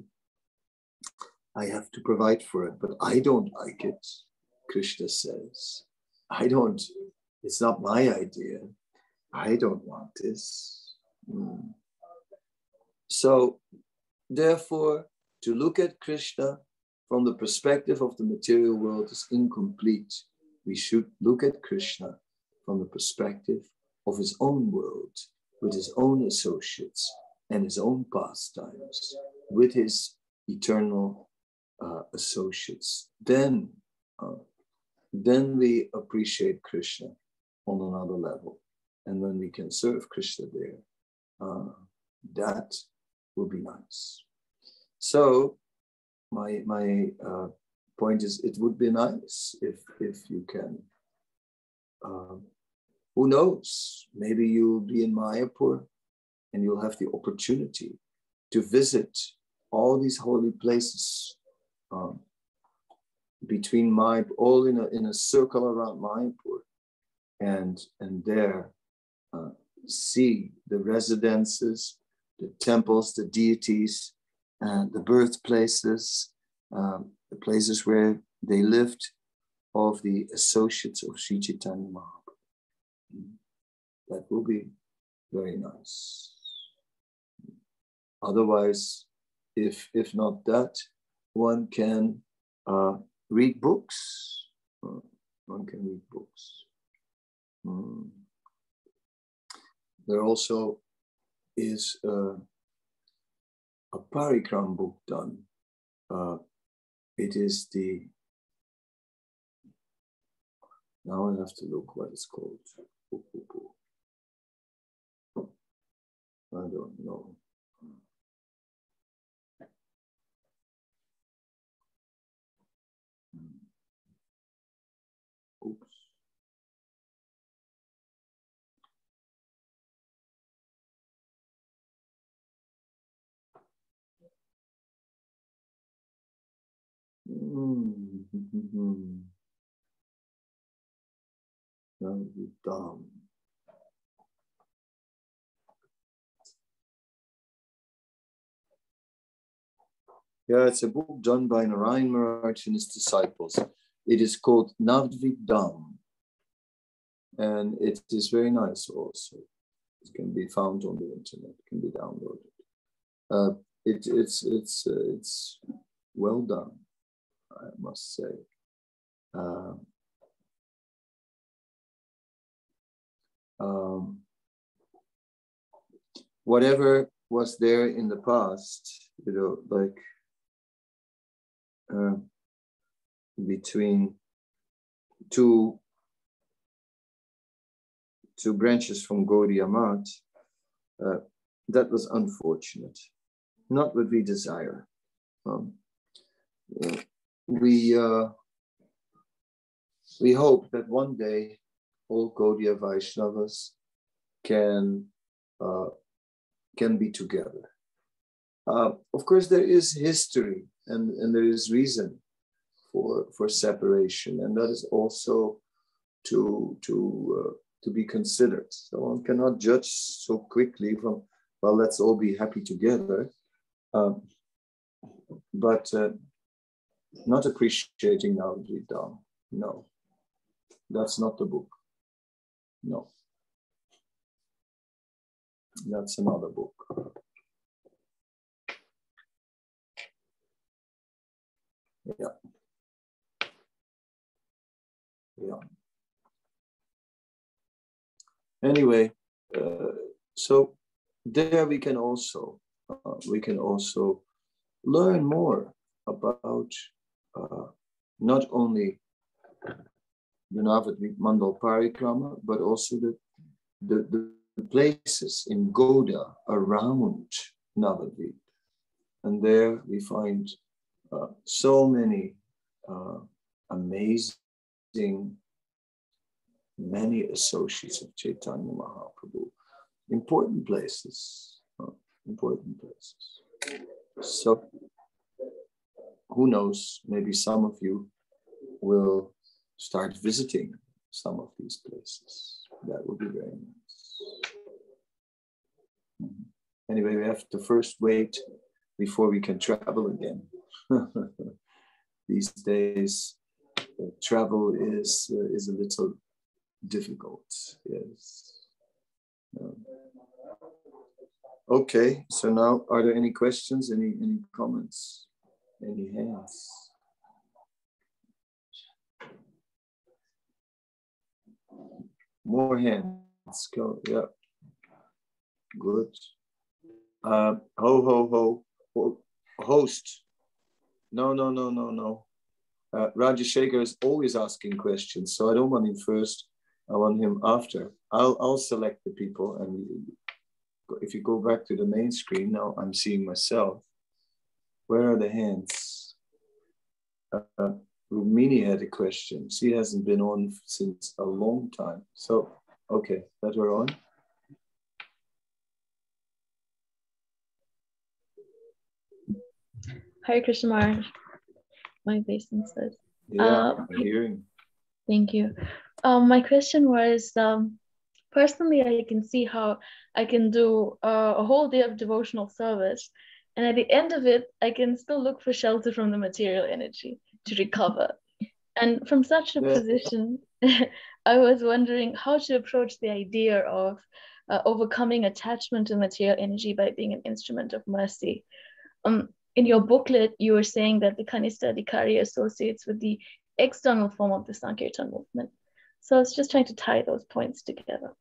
I have to provide for it, but I don't like it, Krishna says. I don't, it's not my idea. I don't want this. Mm. So, therefore, to look at Krishna from the perspective of the material world is incomplete. We should look at Krishna from the perspective of his own world, with his own associates and his own pastimes, with his eternal uh, associates. Then, uh, then we appreciate Krishna on another level. And when we can serve Krishna there, uh, that will be nice. So my, my uh, point is, it would be nice if, if you can, uh, who knows, maybe you'll be in Mayapur and you'll have the opportunity to visit all these holy places um, between Mayapur, all in a, in a circle around Mayapur, and, and there uh, see the residences, the temples, the deities, uh, the birthplaces, um, the places where they lived of the associates of Sri Caitanya Mahaprabhu. That will be very nice. Otherwise, if, if not that, one can uh, read books. Uh, one can read books. Mm. There also is uh, a parikram book done. Uh, it is the Now I have to look what it's called. I don't know. Oops. Mm-hmm. That would be dumb. Yeah, it's a book done by Narayan Maharaj and his disciples. It is called Navdvidam, and it is very nice also. It can be found on the internet, it can be downloaded. Uh, it, it's it's uh, it's well done, I must say. Uh, um, whatever was there in the past, you know, like uh, between two two branches from Gaudiya Math, uh, that was unfortunate, not what we desire. Um, uh, we uh, we hope that one day all Gaudiya Vaishnavas can uh, can be together. Uh, of course, there is history and, and there is reason for for separation, and that is also to to uh, to be considered. So one cannot judge so quickly from, well, let's all be happy together, um, but uh, not appreciating now we've done. No, that's not the book. No, that's another book. Yeah. Yeah. Anyway, uh, so there we can also uh, we can also learn more about uh, not only the Navadvip Mandal Parikrama, but also the, the, the places in Goda around Navadvip. And there we find uh, so many uh, amazing, many associates of Caitanya Mahaprabhu. Important places, uh, important places. So who knows, maybe some of you will start visiting some of these places. That would be very nice. Mm-hmm. Anyway, we have to first wait before we can travel again. These days, uh, travel is uh, is a little difficult. Yes. Um, okay. So now, are there any questions? Any any comments? Any hands? More hands. Go. Yeah. Good. Uh, ho ho ho. ho host. No no no no no. Uh, Rajashekar is always asking questions, so I don't want him first. I want him after. I'll I'll select the people, and if you go back to the main screen now, I'm seeing myself. Where are the hands? Uh, Rumini had a question. She hasn't been on since a long time. So okay, that we're on. Hare Krishna Maharaj. My obeisance says. Yeah, uh, I'm hearing. Thank you. Um, my question was, um, personally, I can see how I can do uh, a whole day of devotional service, and at the end of it, I can still look for shelter from the material energy to recover. And from such a yeah. position, I was wondering how to approach the idea of uh, overcoming attachment to material energy by being an instrument of mercy. Um, in your booklet, you were saying that the Kanista Adhikari associates with the external form of the Sankirtan movement. So I was just trying to tie those points together.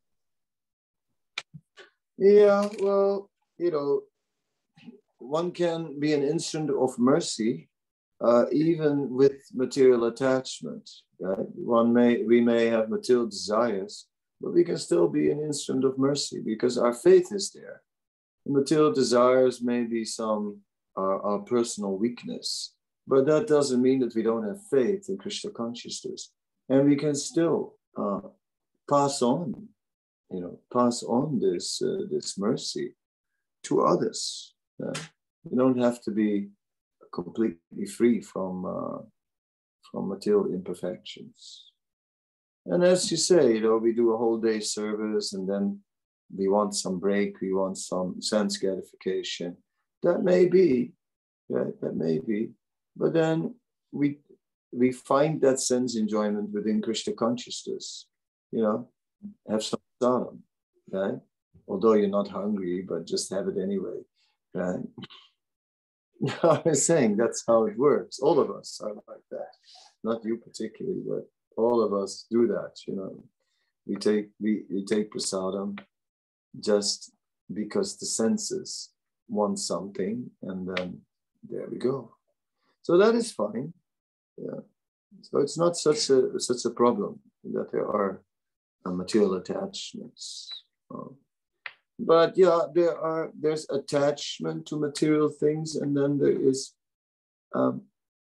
Yeah, well, you know, one can be an instrument of mercy uh, even with material attachment, right? One may, we may have material desires, but we can still be an instrument of mercy because our faith is there. The material desires may be some our, our personal weakness, but that doesn't mean that we don't have faith in Krishna consciousness, and we can still uh, pass on, you know, pass on this uh, this mercy to others. Uh, you don't have to be completely free from uh, from material imperfections. And as you say, you know, we do a whole day service, and then we want some break, we want some sense gratification. That may be, right? That may be, but then we we find that sense enjoyment within Krishna consciousness. You know, have some sadhana, right? Although you're not hungry, but just have it anyway, right? I was saying that's how it works. All of us are like that. Not you particularly, but all of us do that. You know, we take we, we take prasadam just because the senses want something, and then there we go. So that is fine. Yeah. So it's not such a such a problem that there are uh, material attachments. Uh, but yeah, there are there's attachment to material things, and then there is um,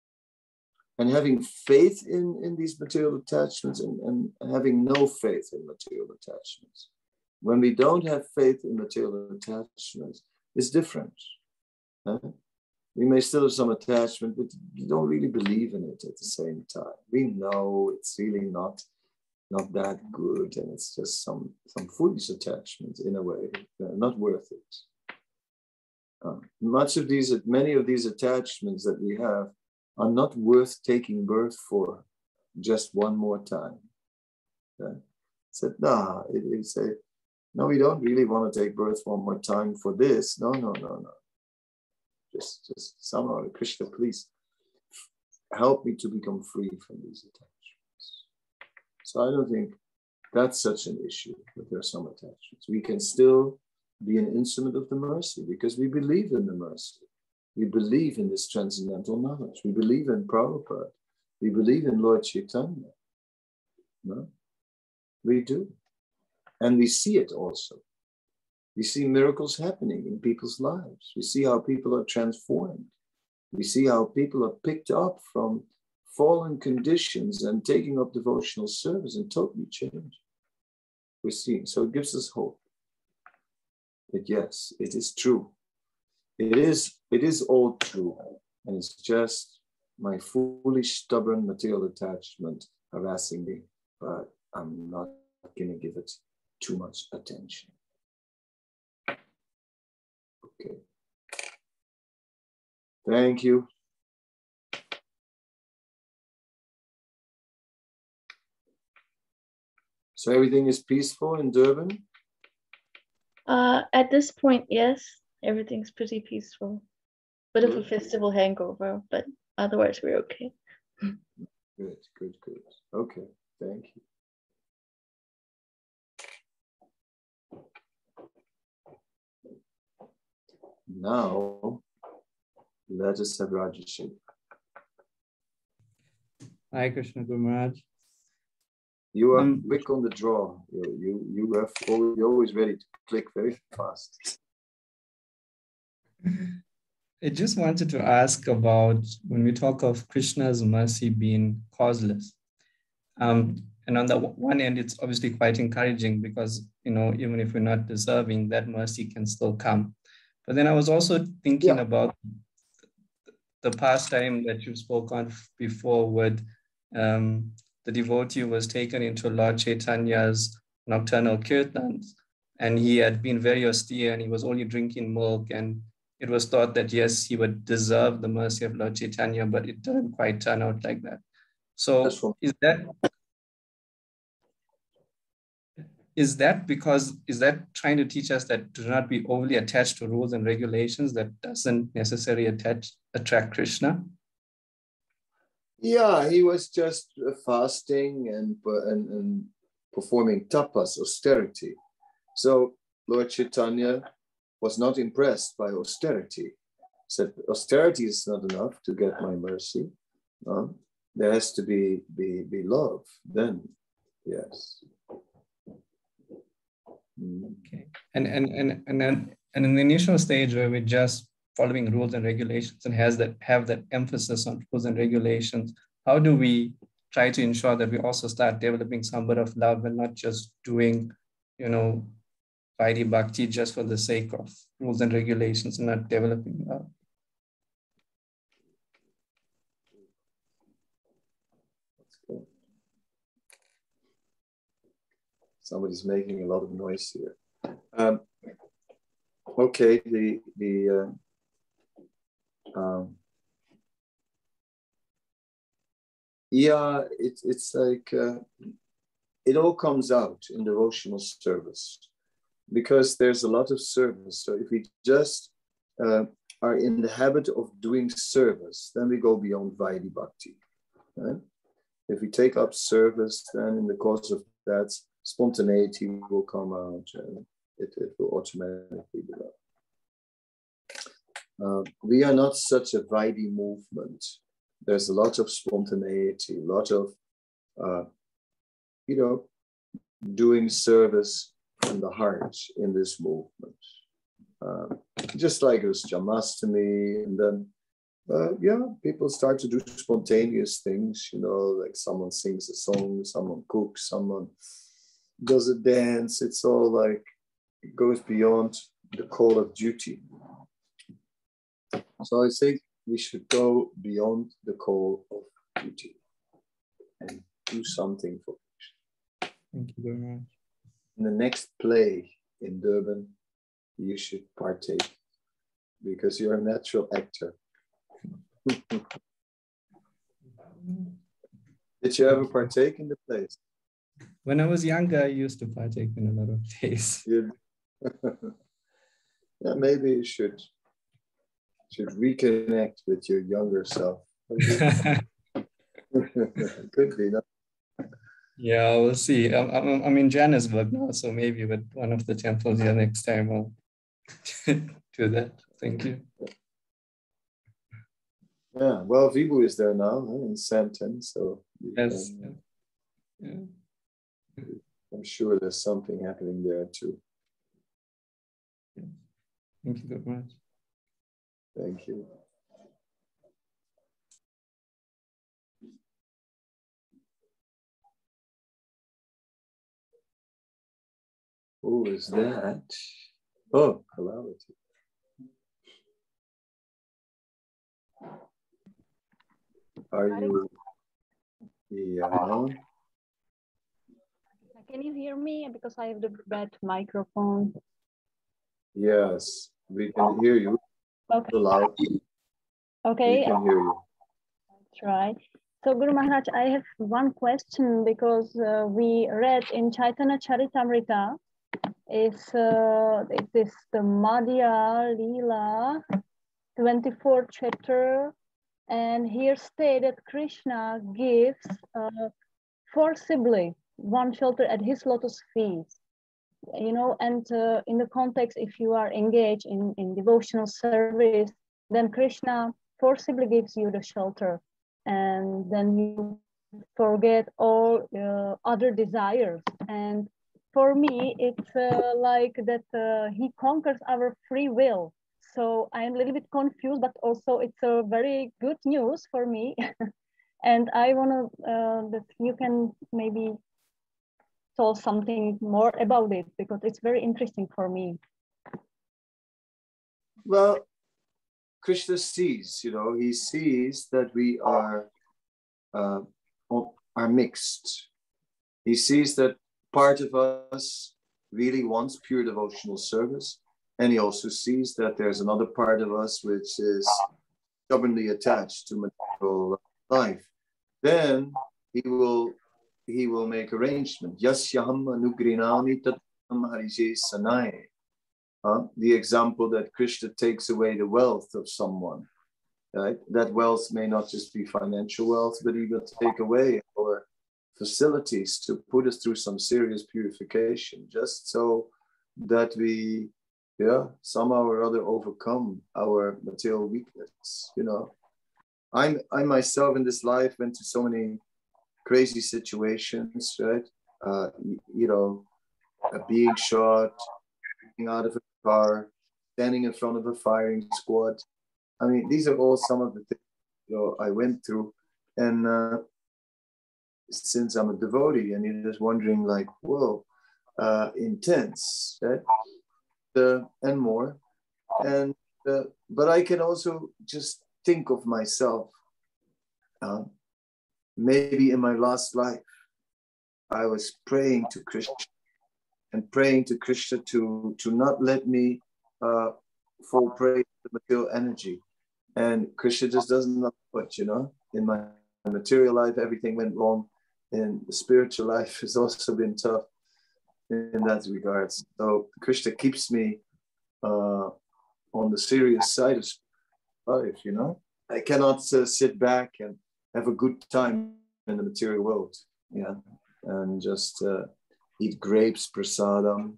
and having faith in, in these material attachments, and, and having no faith in material attachments. When we don't have faith in material attachments, it's different. Huh? We may still have some attachment, but we don't really believe in it at the same time. We know it's really not, not that good, and it's just some, some foolish attachment in a way, uh, not worth it. Uh, much of these, many of these attachments that we have are not worth taking birth for just one more time. Okay? Said, nah, it, it's a, no, we don't really want to take birth one more time for this. No, no, no, no. Just, just somehow, Krishna, please help me to become free from these attachments. So I don't think that's such an issue, that there are some attachments. We can still be an instrument of the mercy because we believe in the mercy. We believe in this transcendental knowledge. We believe in Prabhupada. We believe in Lord Caitanya. No? We do. And we see it also. We see miracles happening in people's lives. We see how people are transformed. We see how people are picked up from fallen conditions and taking up devotional service and totally changed. We're seeing. So it gives us hope that yes, it is true. It is, it is all true. And it's just my foolish, stubborn material attachment harassing me, but I'm not going to give it too much attention. Okay. Thank you. So everything is peaceful in Durban? Uh, at this point, yes, everything's pretty peaceful. Bit of a festival hangover, but otherwise we're okay. Good, good, good. Okay, thank you. Now, let us have Rajesh. Hi, Krishna Guru Maharaj. You are um, quick on the draw. You, you, you have always, you're always ready to click very fast. I just wanted to ask about when we talk of Krishna's mercy being causeless. Um, and on the one end, it's obviously quite encouraging because, you know, even if we're not deserving, that mercy can still come. But then I was also thinking yeah. about the pastime that you spoke on before with um, the devotee was taken into Lord Chaitanya's nocturnal kirtans, and he had been very austere and he was only drinking milk, and it was thought that, yes, he would deserve the mercy of Lord Chaitanya, but it didn't quite turn out like that. So is that, is that because, is that trying to teach us that do not be overly attached to rules and regulations that doesn't necessarily attach, attract Krishna? Yeah, he was just fasting and, and, and performing tapas, austerity. So Lord Chaitanya was not impressed by austerity. said austerity is not enough to get my mercy. Uh, there has to be, be, be love. Then, yes. Mm. Okay. And and and and then and in the initial stage where we're just following rules and regulations and has that have that emphasis on rules and regulations, how do we try to ensure that we also start developing some bit of love and not just doing, you know, Vaidhi Bhakti just for the sake of rules and regulations and not developing love? That's good. Somebody's making a lot of noise here. Um, okay, the the uh, um, yeah, it's it's like uh, it all comes out in devotional service because there's a lot of service. So if we just uh, are in the habit of doing service, then we go beyond Vaidhi Bhakti. Right? If we take up service, then in the course of that, spontaneity will come out and it, it will automatically develop. Uh, we are not such a Vaidhi movement. There's a lot of spontaneity, a lot of, uh, you know, doing service from the heart in this movement. Uh, just like it was Jamastami, and then, uh, yeah, people start to do spontaneous things, you know, like someone sings a song, someone cooks, someone does a dance. It's all like, it goes beyond the call of duty. So I think we should go beyond the call of duty and do something for Krishna. Thank you very much. In the next play in Durban, you should partake because you're a natural actor. Did you ever partake in the plays? When I was younger, I used to partake in a lot of plays. Yeah, yeah, maybe you should should reconnect with your younger self. Could be, no? Yeah, we'll see. I'm, I'm, I'm in Johannesburg now, so maybe with one of the temples here next time I'll do that. Thank you. Yeah, well, Vibhu is there now, huh, in Santon, so Yes. can, Yeah. Yeah. I'm sure there's something happening there too. Thank you very much. Thank you. Who is that? Oh, Kalavati. Are you? Yeah. Can you hear me? Because I have the bad microphone. Yes, we can hear you. Okay. Loud. Okay. We can hear you. That's right. So Guru Maharaj, I have one question because uh, we read in Chaitanya Charitamrita, it's, uh, it is the Madhya Leela, twenty-fourth chapter, and here stated Krishna gives uh, forcibly one shelter at his lotus feet. You know, and uh, in the context, if you are engaged in, in devotional service, then Krishna forcibly gives you the shelter, and then you forget all uh, other desires. And for me, it's uh, like that uh, he conquers our free will. So I'm a little bit confused, but also it's a very good news for me. And I want to uh, that you can maybe tell something more about it because it's very interesting for me. Well, Krishna sees, you know, he sees that we are uh, are mixed. He sees that part of us really wants pure devotional service, and he also sees that there's another part of us which is stubbornly attached to material life. Then he will he will make arrangement. Yasyaham anugrinami tatam harije sanai. Uh, the example that Krishna takes away the wealth of someone, right? That wealth may not just be financial wealth, but he will take away our facilities to put us through some serious purification, just so that we yeah, somehow or other overcome our material weakness. You know, I'm I myself in this life went to so many crazy situations, right? Uh, you, you know, uh, being shot, getting out of a car, standing in front of a firing squad. I mean, these are all some of the things, you know, I went through, and uh, since I'm a devotee, and you're just wondering, like, whoa, uh, intense, right? Uh, and more, and uh, but I can also just think of myself. Uh, maybe in my last life, I was praying to Krishna and praying to Krishna to to not let me uh, fall prey to the material energy. And Krishna just doesn't know what, you know. In my material life, everything went wrong. In the spiritual life, has also been tough in that regards. So Krishna keeps me uh, on the serious side of life, you know. I cannot uh, sit back and have a good time in the material world, yeah, and just uh, eat grapes, prasadam,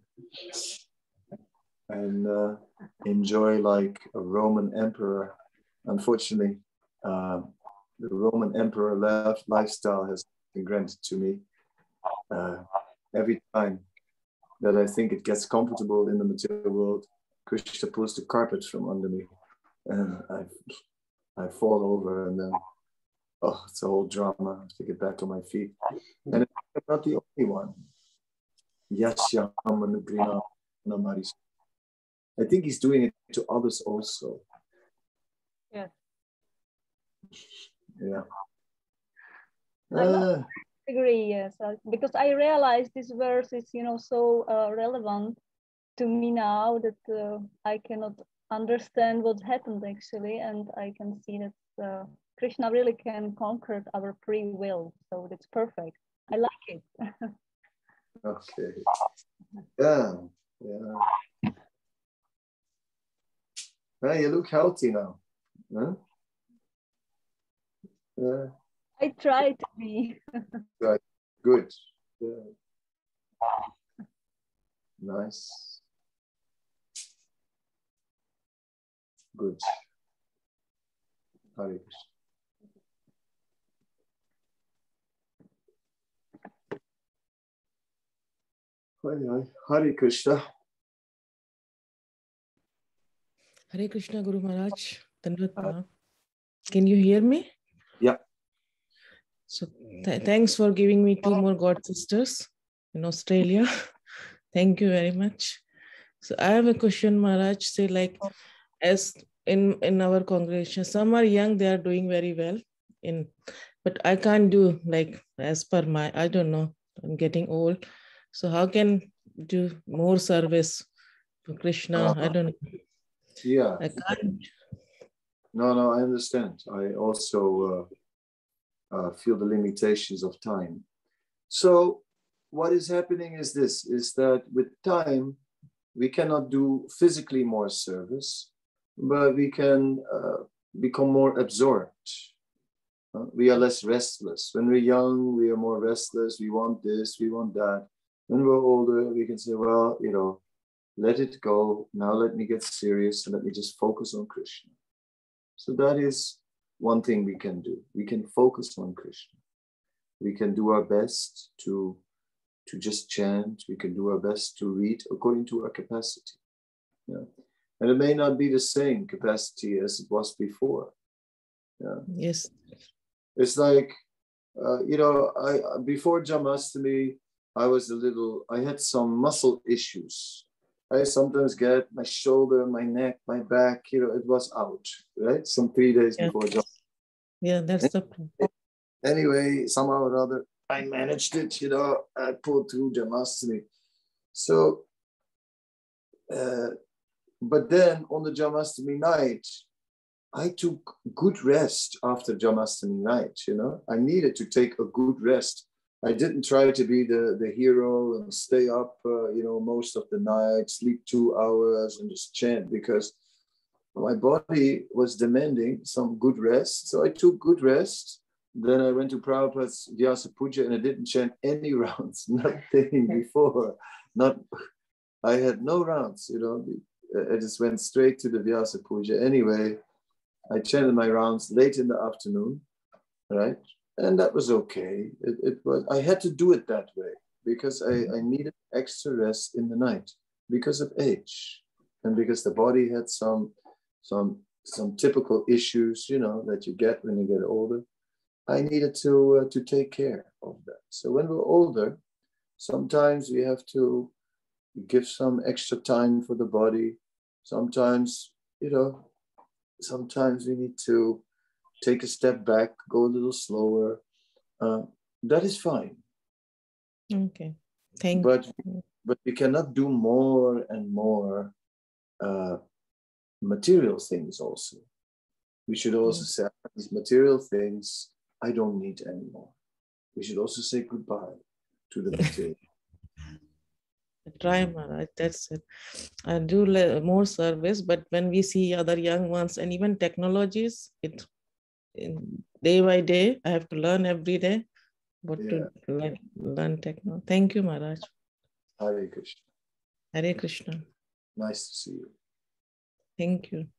and uh, enjoy like a Roman emperor. Unfortunately, uh, the Roman emperor left lifestyle has been granted to me. Uh, every time that I think it gets comfortable in the material world, Krishna pulls the carpet from under me, and I, I fall over, and then oh, it's a whole drama. I have to get back on my feet, and I'm not the only one. Yasya Hamanugrina Namaris. I think he's doing it to others also. Yeah. Yeah. I Uh, agree, yes, uh, because I realize this verse is, you know, so uh, relevant to me now that uh, I cannot understand what happened actually, and I can see that uh, Krishna really can conquer our free will. So that's perfect. I like it. okay. Yeah. Yeah. Well, you look healthy now. Huh? Yeah. I try to be. Right. Good. Yeah. Nice. Good. Hare Krishna. Hare, Hare Krishna. Hare Krishna, Guru Maharaj. Dandavat. Can you hear me? Yeah. So th thanks for giving me two more God sisters in Australia. Thank you very much. So I have a question, Maharaj. Say like, as in in our congregation, some are young, they are doing very well. In, but I can't do like as per my, I don't know. I'm getting old. So how can do more service for Krishna? Uh, I don't know. yeah. I can't. No, no, I understand. I also uh, uh, feel the limitations of time. So what is happening is this, is that with time, we cannot do physically more service, but we can uh, become more absorbed. Uh, we are less restless. When we're young, we are more restless. We want this, we want that. When we're older, we can say, well, you know, let it go. Now let me get serious and let me just focus on Krishna. So that is one thing we can do. We can focus on Krishna. We can do our best to, to just chant. We can do our best to read according to our capacity. Yeah. And it may not be the same capacity as it was before. Yeah. Yes. It's like, uh, you know, I before Jamastami, I was a little, I had some muscle issues. I sometimes get my shoulder, my neck, my back, you know, it was out, right? Some three days Yeah. before Jamastami. Yeah, that's the problem. Anyway, somehow or other, I managed it, you know, I pulled through Jamastami. So, uh, but then on the Jamastami night, I took good rest after Jamastami night, you know. I needed to take a good rest. I didn't try to be the, the hero and stay up, uh, you know, most of the night, sleep two hours and just chant, because my body was demanding some good rest. So I took good rest. Then I went to Prabhupada's Vyasa Puja and I didn't chant any rounds, nothing before. Not, I had no rounds, you know. I just went straight to the Vyasa Puja. Anyway, I chanted my rounds late in the afternoon, right? And that was okay. It, it was, I had to do it that way because I, I needed extra rest in the night because of age and because the body had some, some, some typical issues, you know, that you get when you get older. I needed to, uh, to take care of that. So when we're older, sometimes we have to give some extra time for the body. Sometimes, you know, sometimes we need to take a step back, go a little slower. Uh, that is fine. Okay, thank but, you. But we cannot do more and more uh, material things also. We should also say, these material things, I don't need anymore. We should also say goodbye to the material. Try, Maharaj, that's it. I do more service, but when we see other young ones and even technologies, it in day by day, I have to learn every day what yeah. to learn, learn techno. Thank you, Maharaj. Hare Krishna. Hare Krishna. Nice to see you. Thank you.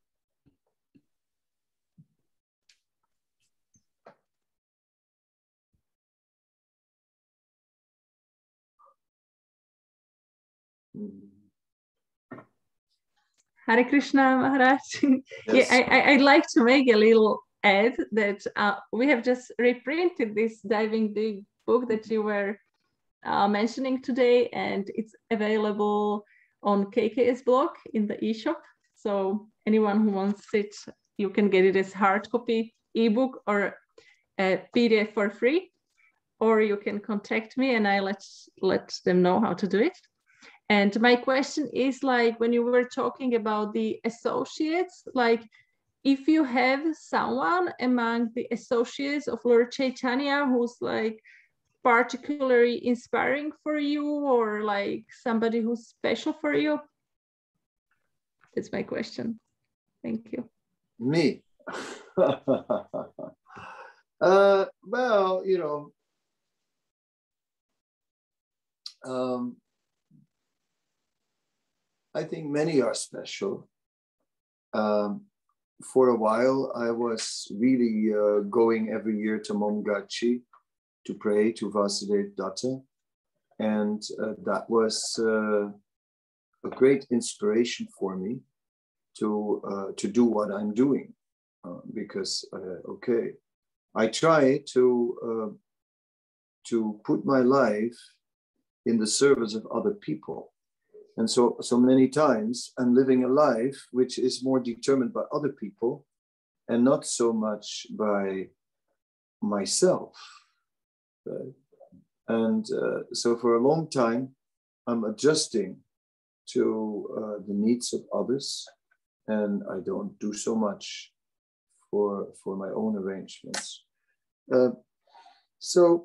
Hare Krishna, Maharaj. Yes. Yeah, I, I, I'd like to make a little add that uh, we have just reprinted this diving deep book that you were uh, mentioning today, and it's available on K K S blog in the eShop. So anyone who wants it, you can get it as hard copy, ebook, or a P D F for free, or you can contact me and I let, let them know how to do it. And my question is, like, when you were talking about the associates, like, if you have someone among the associates of Lord Caitanya who's like particularly inspiring for you, or like somebody who's special for you? That's my question. Thank you. Me? uh, well, you know, um, I think many are special. Um, for a while, I was really uh, going every year to Momgachi to pray to Vasudev Datta. And uh, that was uh, a great inspiration for me to, uh, to do what I'm doing. Uh, because, uh, okay, I try to, uh, to put my life in the service of other people. And so, so many times I'm living a life which is more determined by other people and not so much by myself. Right? And uh, so for a long time, I'm adjusting to uh, the needs of others, and I don't do so much for, for my own arrangements. Uh, so,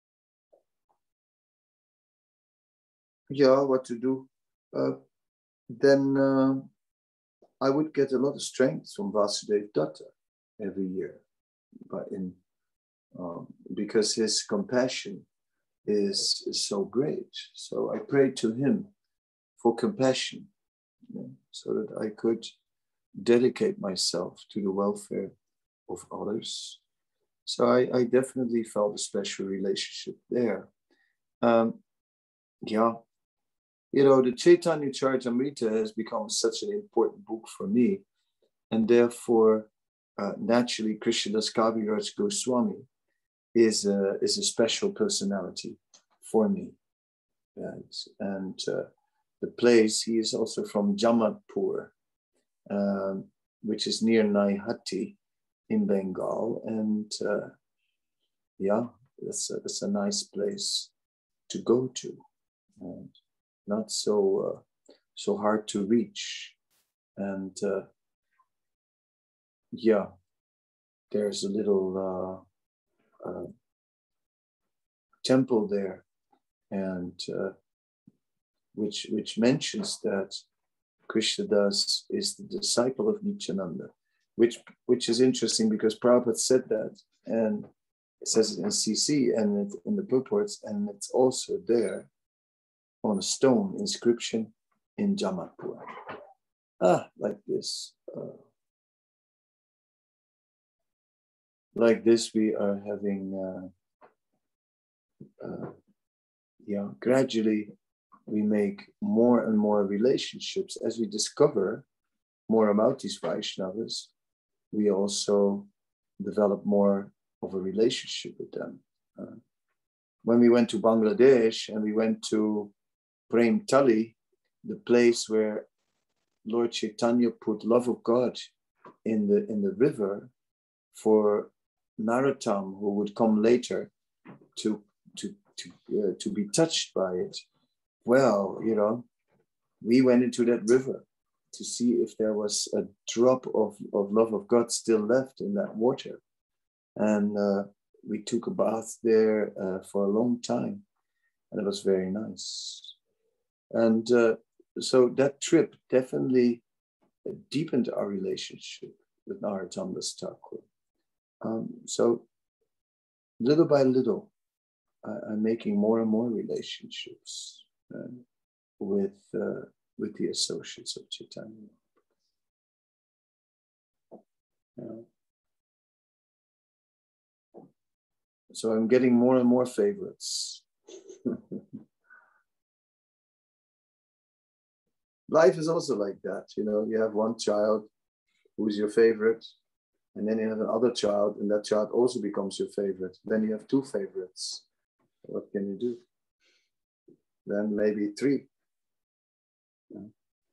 yeah, what to do? Uh, then uh, I would get a lot of strength from Vasudev Datta every year, but in, um, because his compassion is, is so great. So I prayed to him for compassion, you know, so that I could dedicate myself to the welfare of others. So I, I definitely felt a special relationship there. Um, yeah. You know, the Caitanya Charitamrita has become such an important book for me, and therefore, uh, naturally, Krishnadas Kaviraj Goswami is a, is a special personality for me. Right? And uh, the place, he is also from Jamadpur, um, which is near Naihati in Bengal. And uh, yeah, that's a, that's a nice place to go to. And not so uh, so hard to reach. And uh, yeah, there's a little uh, uh, temple there, and uh, which which mentions that Krishnadas is the disciple of Nityananda, which which is interesting because Prabhupada said that, and it says it in C C and it, in the purports, and it's also there on a stone inscription in Jamadpur. Ah, like this. Uh, like this, we are having, uh, uh, yeah, gradually we make more and more relationships. As we discover more about these Vaishnavas, we also develop more of a relationship with them. Uh, when we went to Bangladesh and we went to Prem Tali, the place where Lord Caitanya put love of God in the in the river for Narottam, who would come later to to to uh, to be touched by it. Well, you know, we went into that river to see if there was a drop of, of love of God still left in that water. And uh, we took a bath there uh, for a long time, and it was very nice. And uh, so that trip definitely deepened our relationship with Narottam Das Thakur. Um, so little by little, I, I'm making more and more relationships uh, with uh, with the associates of Caitanya. Yeah. So I'm getting more and more favorites. Life is also like that, you know, you have one child who's your favorite, and then you have another child, and that child also becomes your favorite. Then you have two favorites. What can you do? Then maybe three. Yeah.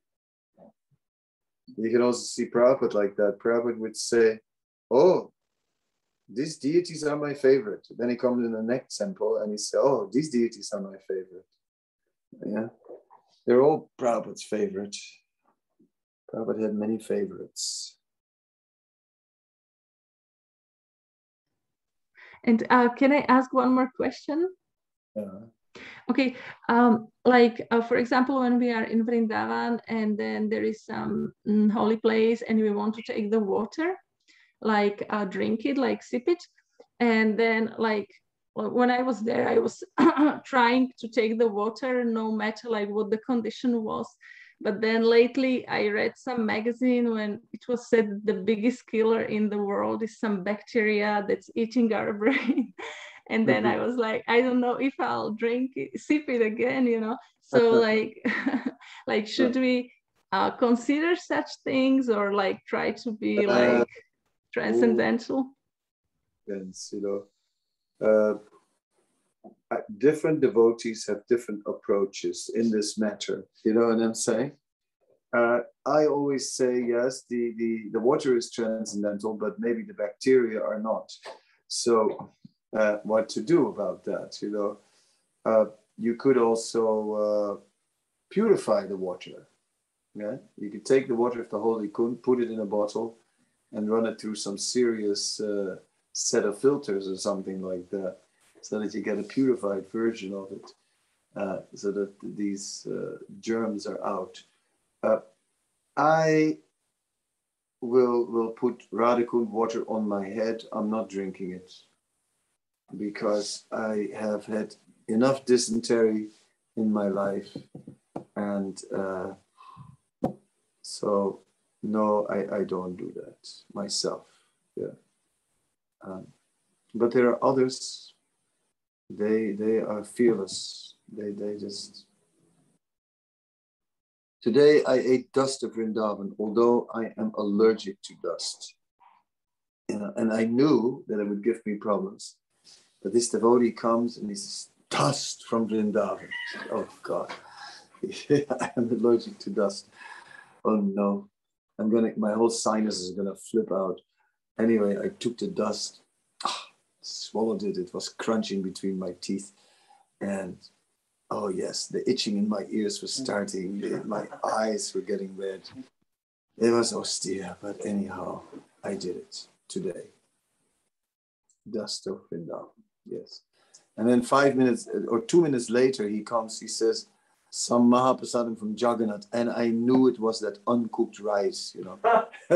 You can also see Prabhupada like that. Prabhupada would say, oh, these deities are my favorite. Then he comes in the next temple and he says, oh, these deities are my favorite. Yeah, they're all Prabhupada's favorite. Prabhupada had many favorites. And uh, can I ask one more question? Yeah. Okay, um, like uh, for example, when we are in Vrindavan and then there is some mm, holy place and we want to take the water, like uh, drink it, like sip it, and then like when I was there, I was trying to take the water no matter like what the condition was. But then lately I read some magazine when it was said the biggest killer in the world is some bacteria that's eating our brain. And then I was like, I don't know if I'll drink it, sip it again, you know. So like, like should we uh, consider such things or like try to be like uh, transcendental? Yes, you know, uh, different devotees have different approaches in this matter. You know what I'm saying? Uh, I always say, yes, the, the, the water is transcendental, but maybe the bacteria are not. So uh, what to do about that, you know? Uh, you could also uh, purify the water. Yeah, you could take the water of the Holy Kund, put it in a bottle, and run it through some serious uh, set of filters or something like that, so that you get a purified version of it, uh, so that these uh, germs are out. Uh, I will will put Radhakund water on my head. I'm not drinking it because I have had enough dysentery in my life, and uh, so no, I, I don't do that myself. Yeah, um, but there are others. They they are fearless. They they just. Today I ate dust of Vrindavan, although I am allergic to dust. And, and I knew that it would give me problems. But this devotee comes and he says, dust from Vrindavan. Oh God, I am allergic to dust. Oh no, I'm gonna, my whole sinus is gonna flip out. Anyway, I took the dust, ah, swallowed it. It was crunching between my teeth. And oh yes, the itching in my ears was starting. My eyes were getting red. It was austere, but anyhow, I did it today. Dust of Vrindavan, yes. And then five minutes or two minutes later, he comes, he says, some Mahaprasadam from Jagannath, and I knew it was that uncooked rice, you know.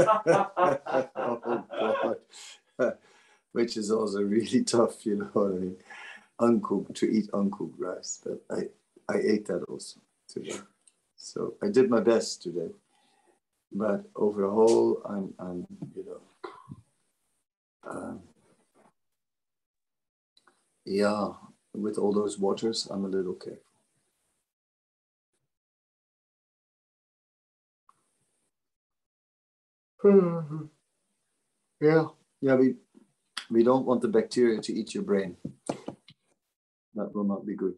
Oh God. Which is also really tough, you know what I mean. Uncooked, to eat uncooked rice, but I, I ate that also today. So I did my best today. but overall, I'm, I'm, you know, um, yeah, with all those waters, I'm a little careful. Yeah, yeah, we, we don't want the bacteria to eat your brain. That will not be good.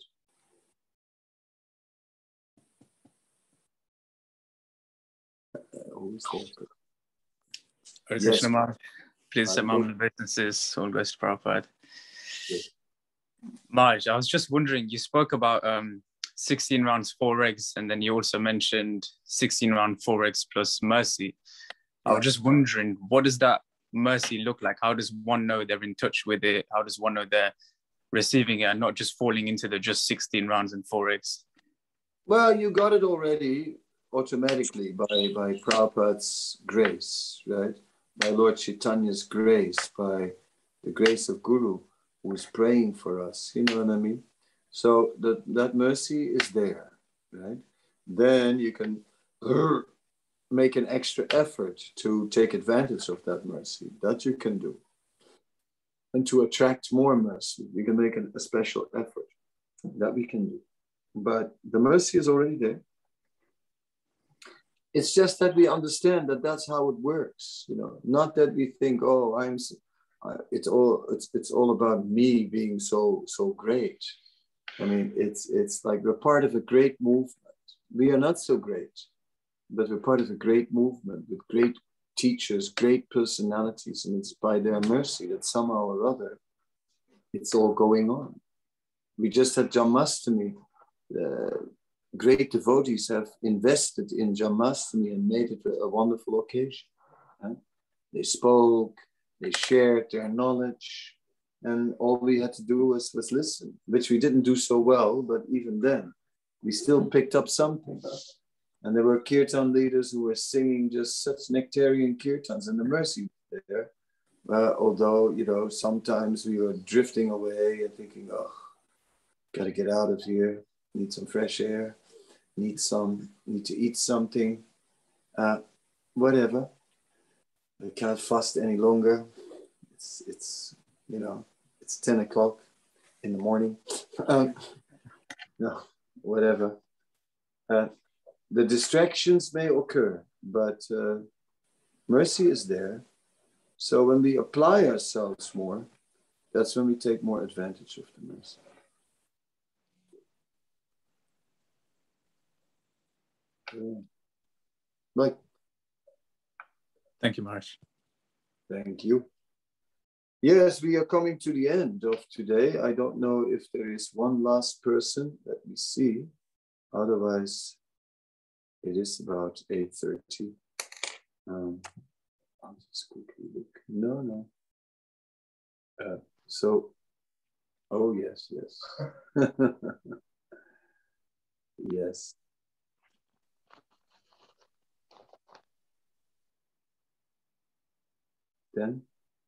Uh, who is there? Hare Yes. Krishna Maharaj. Please I accept my will. humble obeisances. All goes to Prabhupada. Yes. Maharaj, I was just wondering, you spoke about um, sixteen rounds, four eggs, and then you also mentioned sixteen round, four eggs plus mercy. I Yeah. was just wondering, what does that mercy look like? How does one know they're in touch with it? How does one know they're receiving it and not just falling into the just sixteen rounds and four eggs? Well, you got it already automatically by, by Prabhupada's grace, right? By Lord Chaitanya's grace, by the grace of Guru, who's praying for us. You know what I mean? So that, that mercy is there, right? Then you can make an extra effort to take advantage of that mercy. That you can do. And to attract more mercy, you can make an, a special effort. That we can do. But the mercy is already there. It's just that we understand that that's how it works, you know. Not that we think, oh, I'm. It's all. It's it's all about me being so so great. I mean, it's it's like we're part of a great movement. We are not so great, but we're part of a great movement with great teachers, great personalities, and it's by their mercy that somehow or other, it's all going on. We just had Janmashtami. Uh, great devotees have invested in Janmashtami and made it a, a wonderful occasion. Right? They spoke, they shared their knowledge, and all we had to do was, was listen, which we didn't do so well, but even then, we still picked up something. And there were kirtan leaders who were singing just such nectarian kirtans, and the mercy was there. Uh, although, you know, sometimes we were drifting away and thinking, oh, got to get out of here, need some fresh air, need some, need to eat something, uh, whatever. I can't fast any longer. It's, it's, you know, it's ten o'clock in the morning. Um, no, whatever. Uh, the distractions may occur, but uh, mercy is there. So when we apply ourselves more, that's when we take more advantage of the mercy. Yeah. Right. Thank you, Maharaj. Thank you. Yes, we are coming to the end of today. I don't know if there is one last person that we see. Otherwise, it is about eight thirty. Um, I'll just quickly look. No, no. Uh, so, oh, yes, yes. Yes. Then?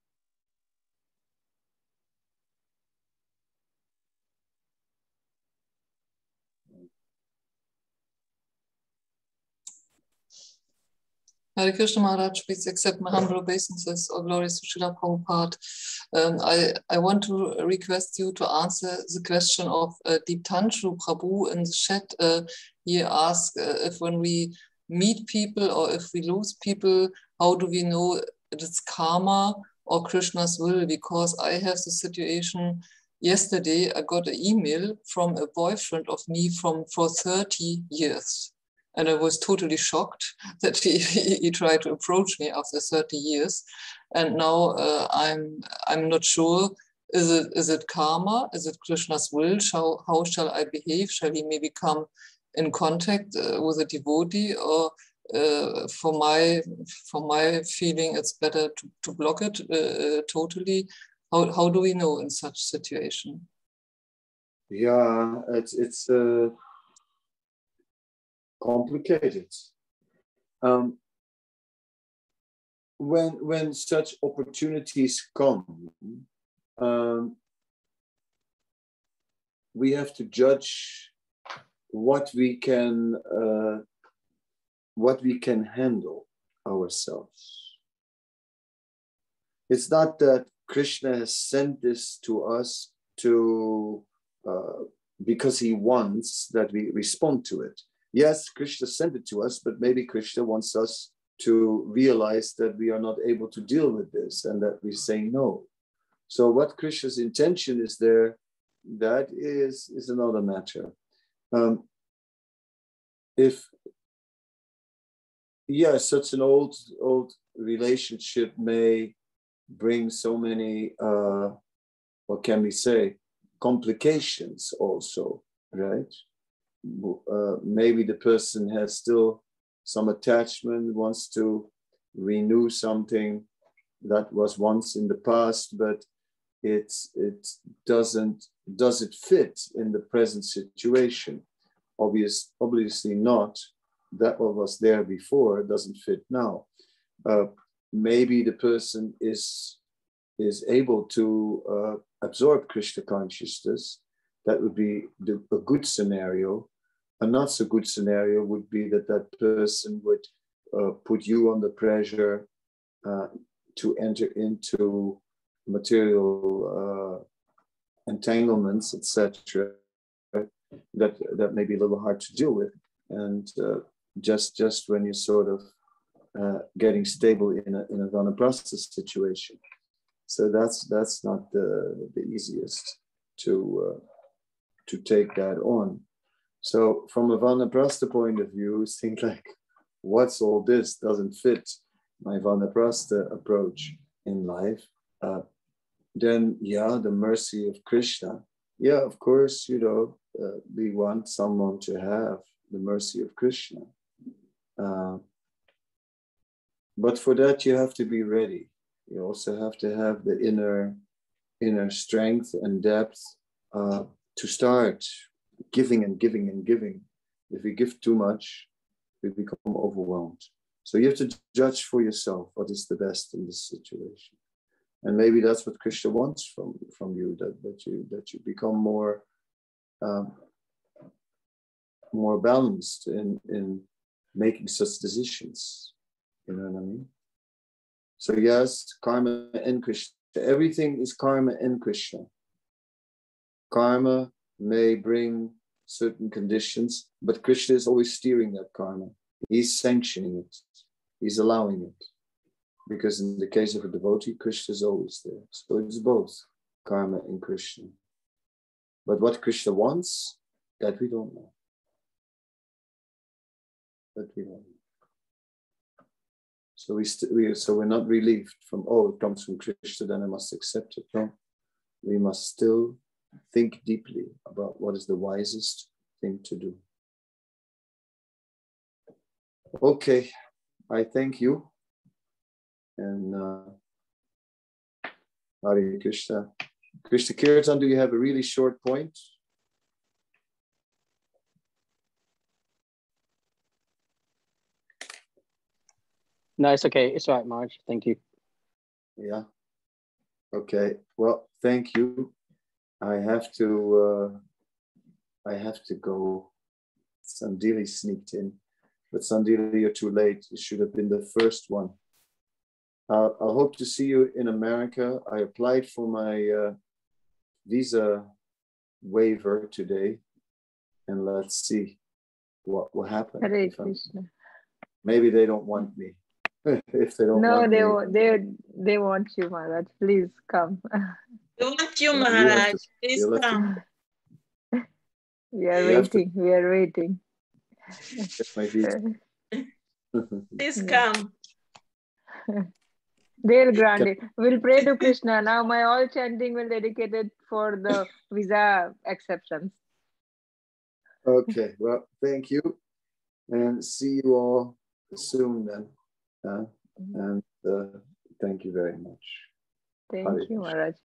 Hare Krishna Maharaj, please accept my humble obeisances. All glories to Srila Prabhupada. Um, I, I want to request you to answer the question of uh, Deeptanshu Prabhu in the chat. Uh, he asked uh, if when we meet people or if we lose people, how do we know it's karma or Krishna's will? Because I have the situation, yesterday I got an email from a boyfriend of me from for thirty years. And I was totally shocked that he, he tried to approach me after thirty years. And now uh, I'm I'm not sure, is it is it karma? Is it Krishna's will? Shall, how shall I behave? Shall he maybe come in contact uh, with a devotee? Or uh, for my for my feeling, it's better to, to block it uh, totally. How, how do we know in such situation? Yeah, it's, it's uh, complicated. Um, when, when such opportunities come, um, we have to judge what we can uh, what we can handle. ourselves. It's not that Krishna has sent this to us to uh, because he wants that we respond to it. Yes, Krishna sent it to us, but maybe Krishna wants us to realize that we are not able to deal with this and that we say no. So what Krishna's intention is there, that is, is another matter. Um, if, yeah, such an old, old relationship may bring so many, uh, what can we say, complications also, right? Uh, maybe the person has still some attachment, wants to renew something that was once in the past, but it's, it doesn't, does it fit in the present situation? Obvious, obviously not. That what was there before doesn't fit now. Uh, maybe the person is, is able to uh, absorb Krishna consciousness. That would be the, a good scenario. A not so good scenario would be that that person would uh, put you under pressure uh, to enter into material uh, entanglements, et cetera. That that may be a little hard to deal with, and uh, just just when you're sort of uh, getting stable in a in a vanaprastha situation. So that's that's not the the easiest to uh, to take that on. So from a vanaprastha point of view, think like, what's all this? Doesn't fit my vanaprastha approach in life. Uh, then, yeah, the mercy of Krishna. Yeah, of course, you know, uh, we want someone to have the mercy of Krishna. Uh, but for that, you have to be ready. You also have to have the inner, inner strength and depth uh, to start giving and giving and giving. If we give too much, we become overwhelmed. So you have to judge for yourself what is the best in this situation. And maybe that's what Krishna wants from, from you, that, that you that you become more um, more balanced in, in making such decisions. You know what I mean? So yes, karma and Krishna. Everything is karma and Krishna. Karma may bring certain conditions, but Krishna is always steering that karma. He's sanctioning it. He's allowing it. Because in the case of a devotee, Krishna is always there. So it's both karma and Krishna. But what Krishna wants, that we don't know. That we don't know. So we, st- we so we're not relieved from, oh, it comes from Krishna, then I must accept it. No, we must still think deeply about what is the wisest thing to do. Okay, I thank you. And uh, Hare Krishna. Krishna Kirtan, do you have a really short point? No, it's okay. It's all right, Maharaj. Thank you. Yeah. Okay. Well, thank you. I have to. Uh, I have to go. Sandili sneaked in, but Sandili, you're too late. You should have been the first one. Uh, I hope to see you in America. I applied for my uh, visa waiver today, and let's see what will happen. Hare Krishna. Maybe they don't want me. If they don't no, want they me, they they want you, Maharaj. Please come. We want you, you Maharaj. to, Please come. We are you waiting. To, we are waiting. my visa. Please come. They'll grant it. We'll pray to Krishna. Now my all chanting will dedicate it for the visa exceptions. Okay, well, thank you. And see you all soon then. Uh, and uh, thank you very much. Thank you, Maharaj.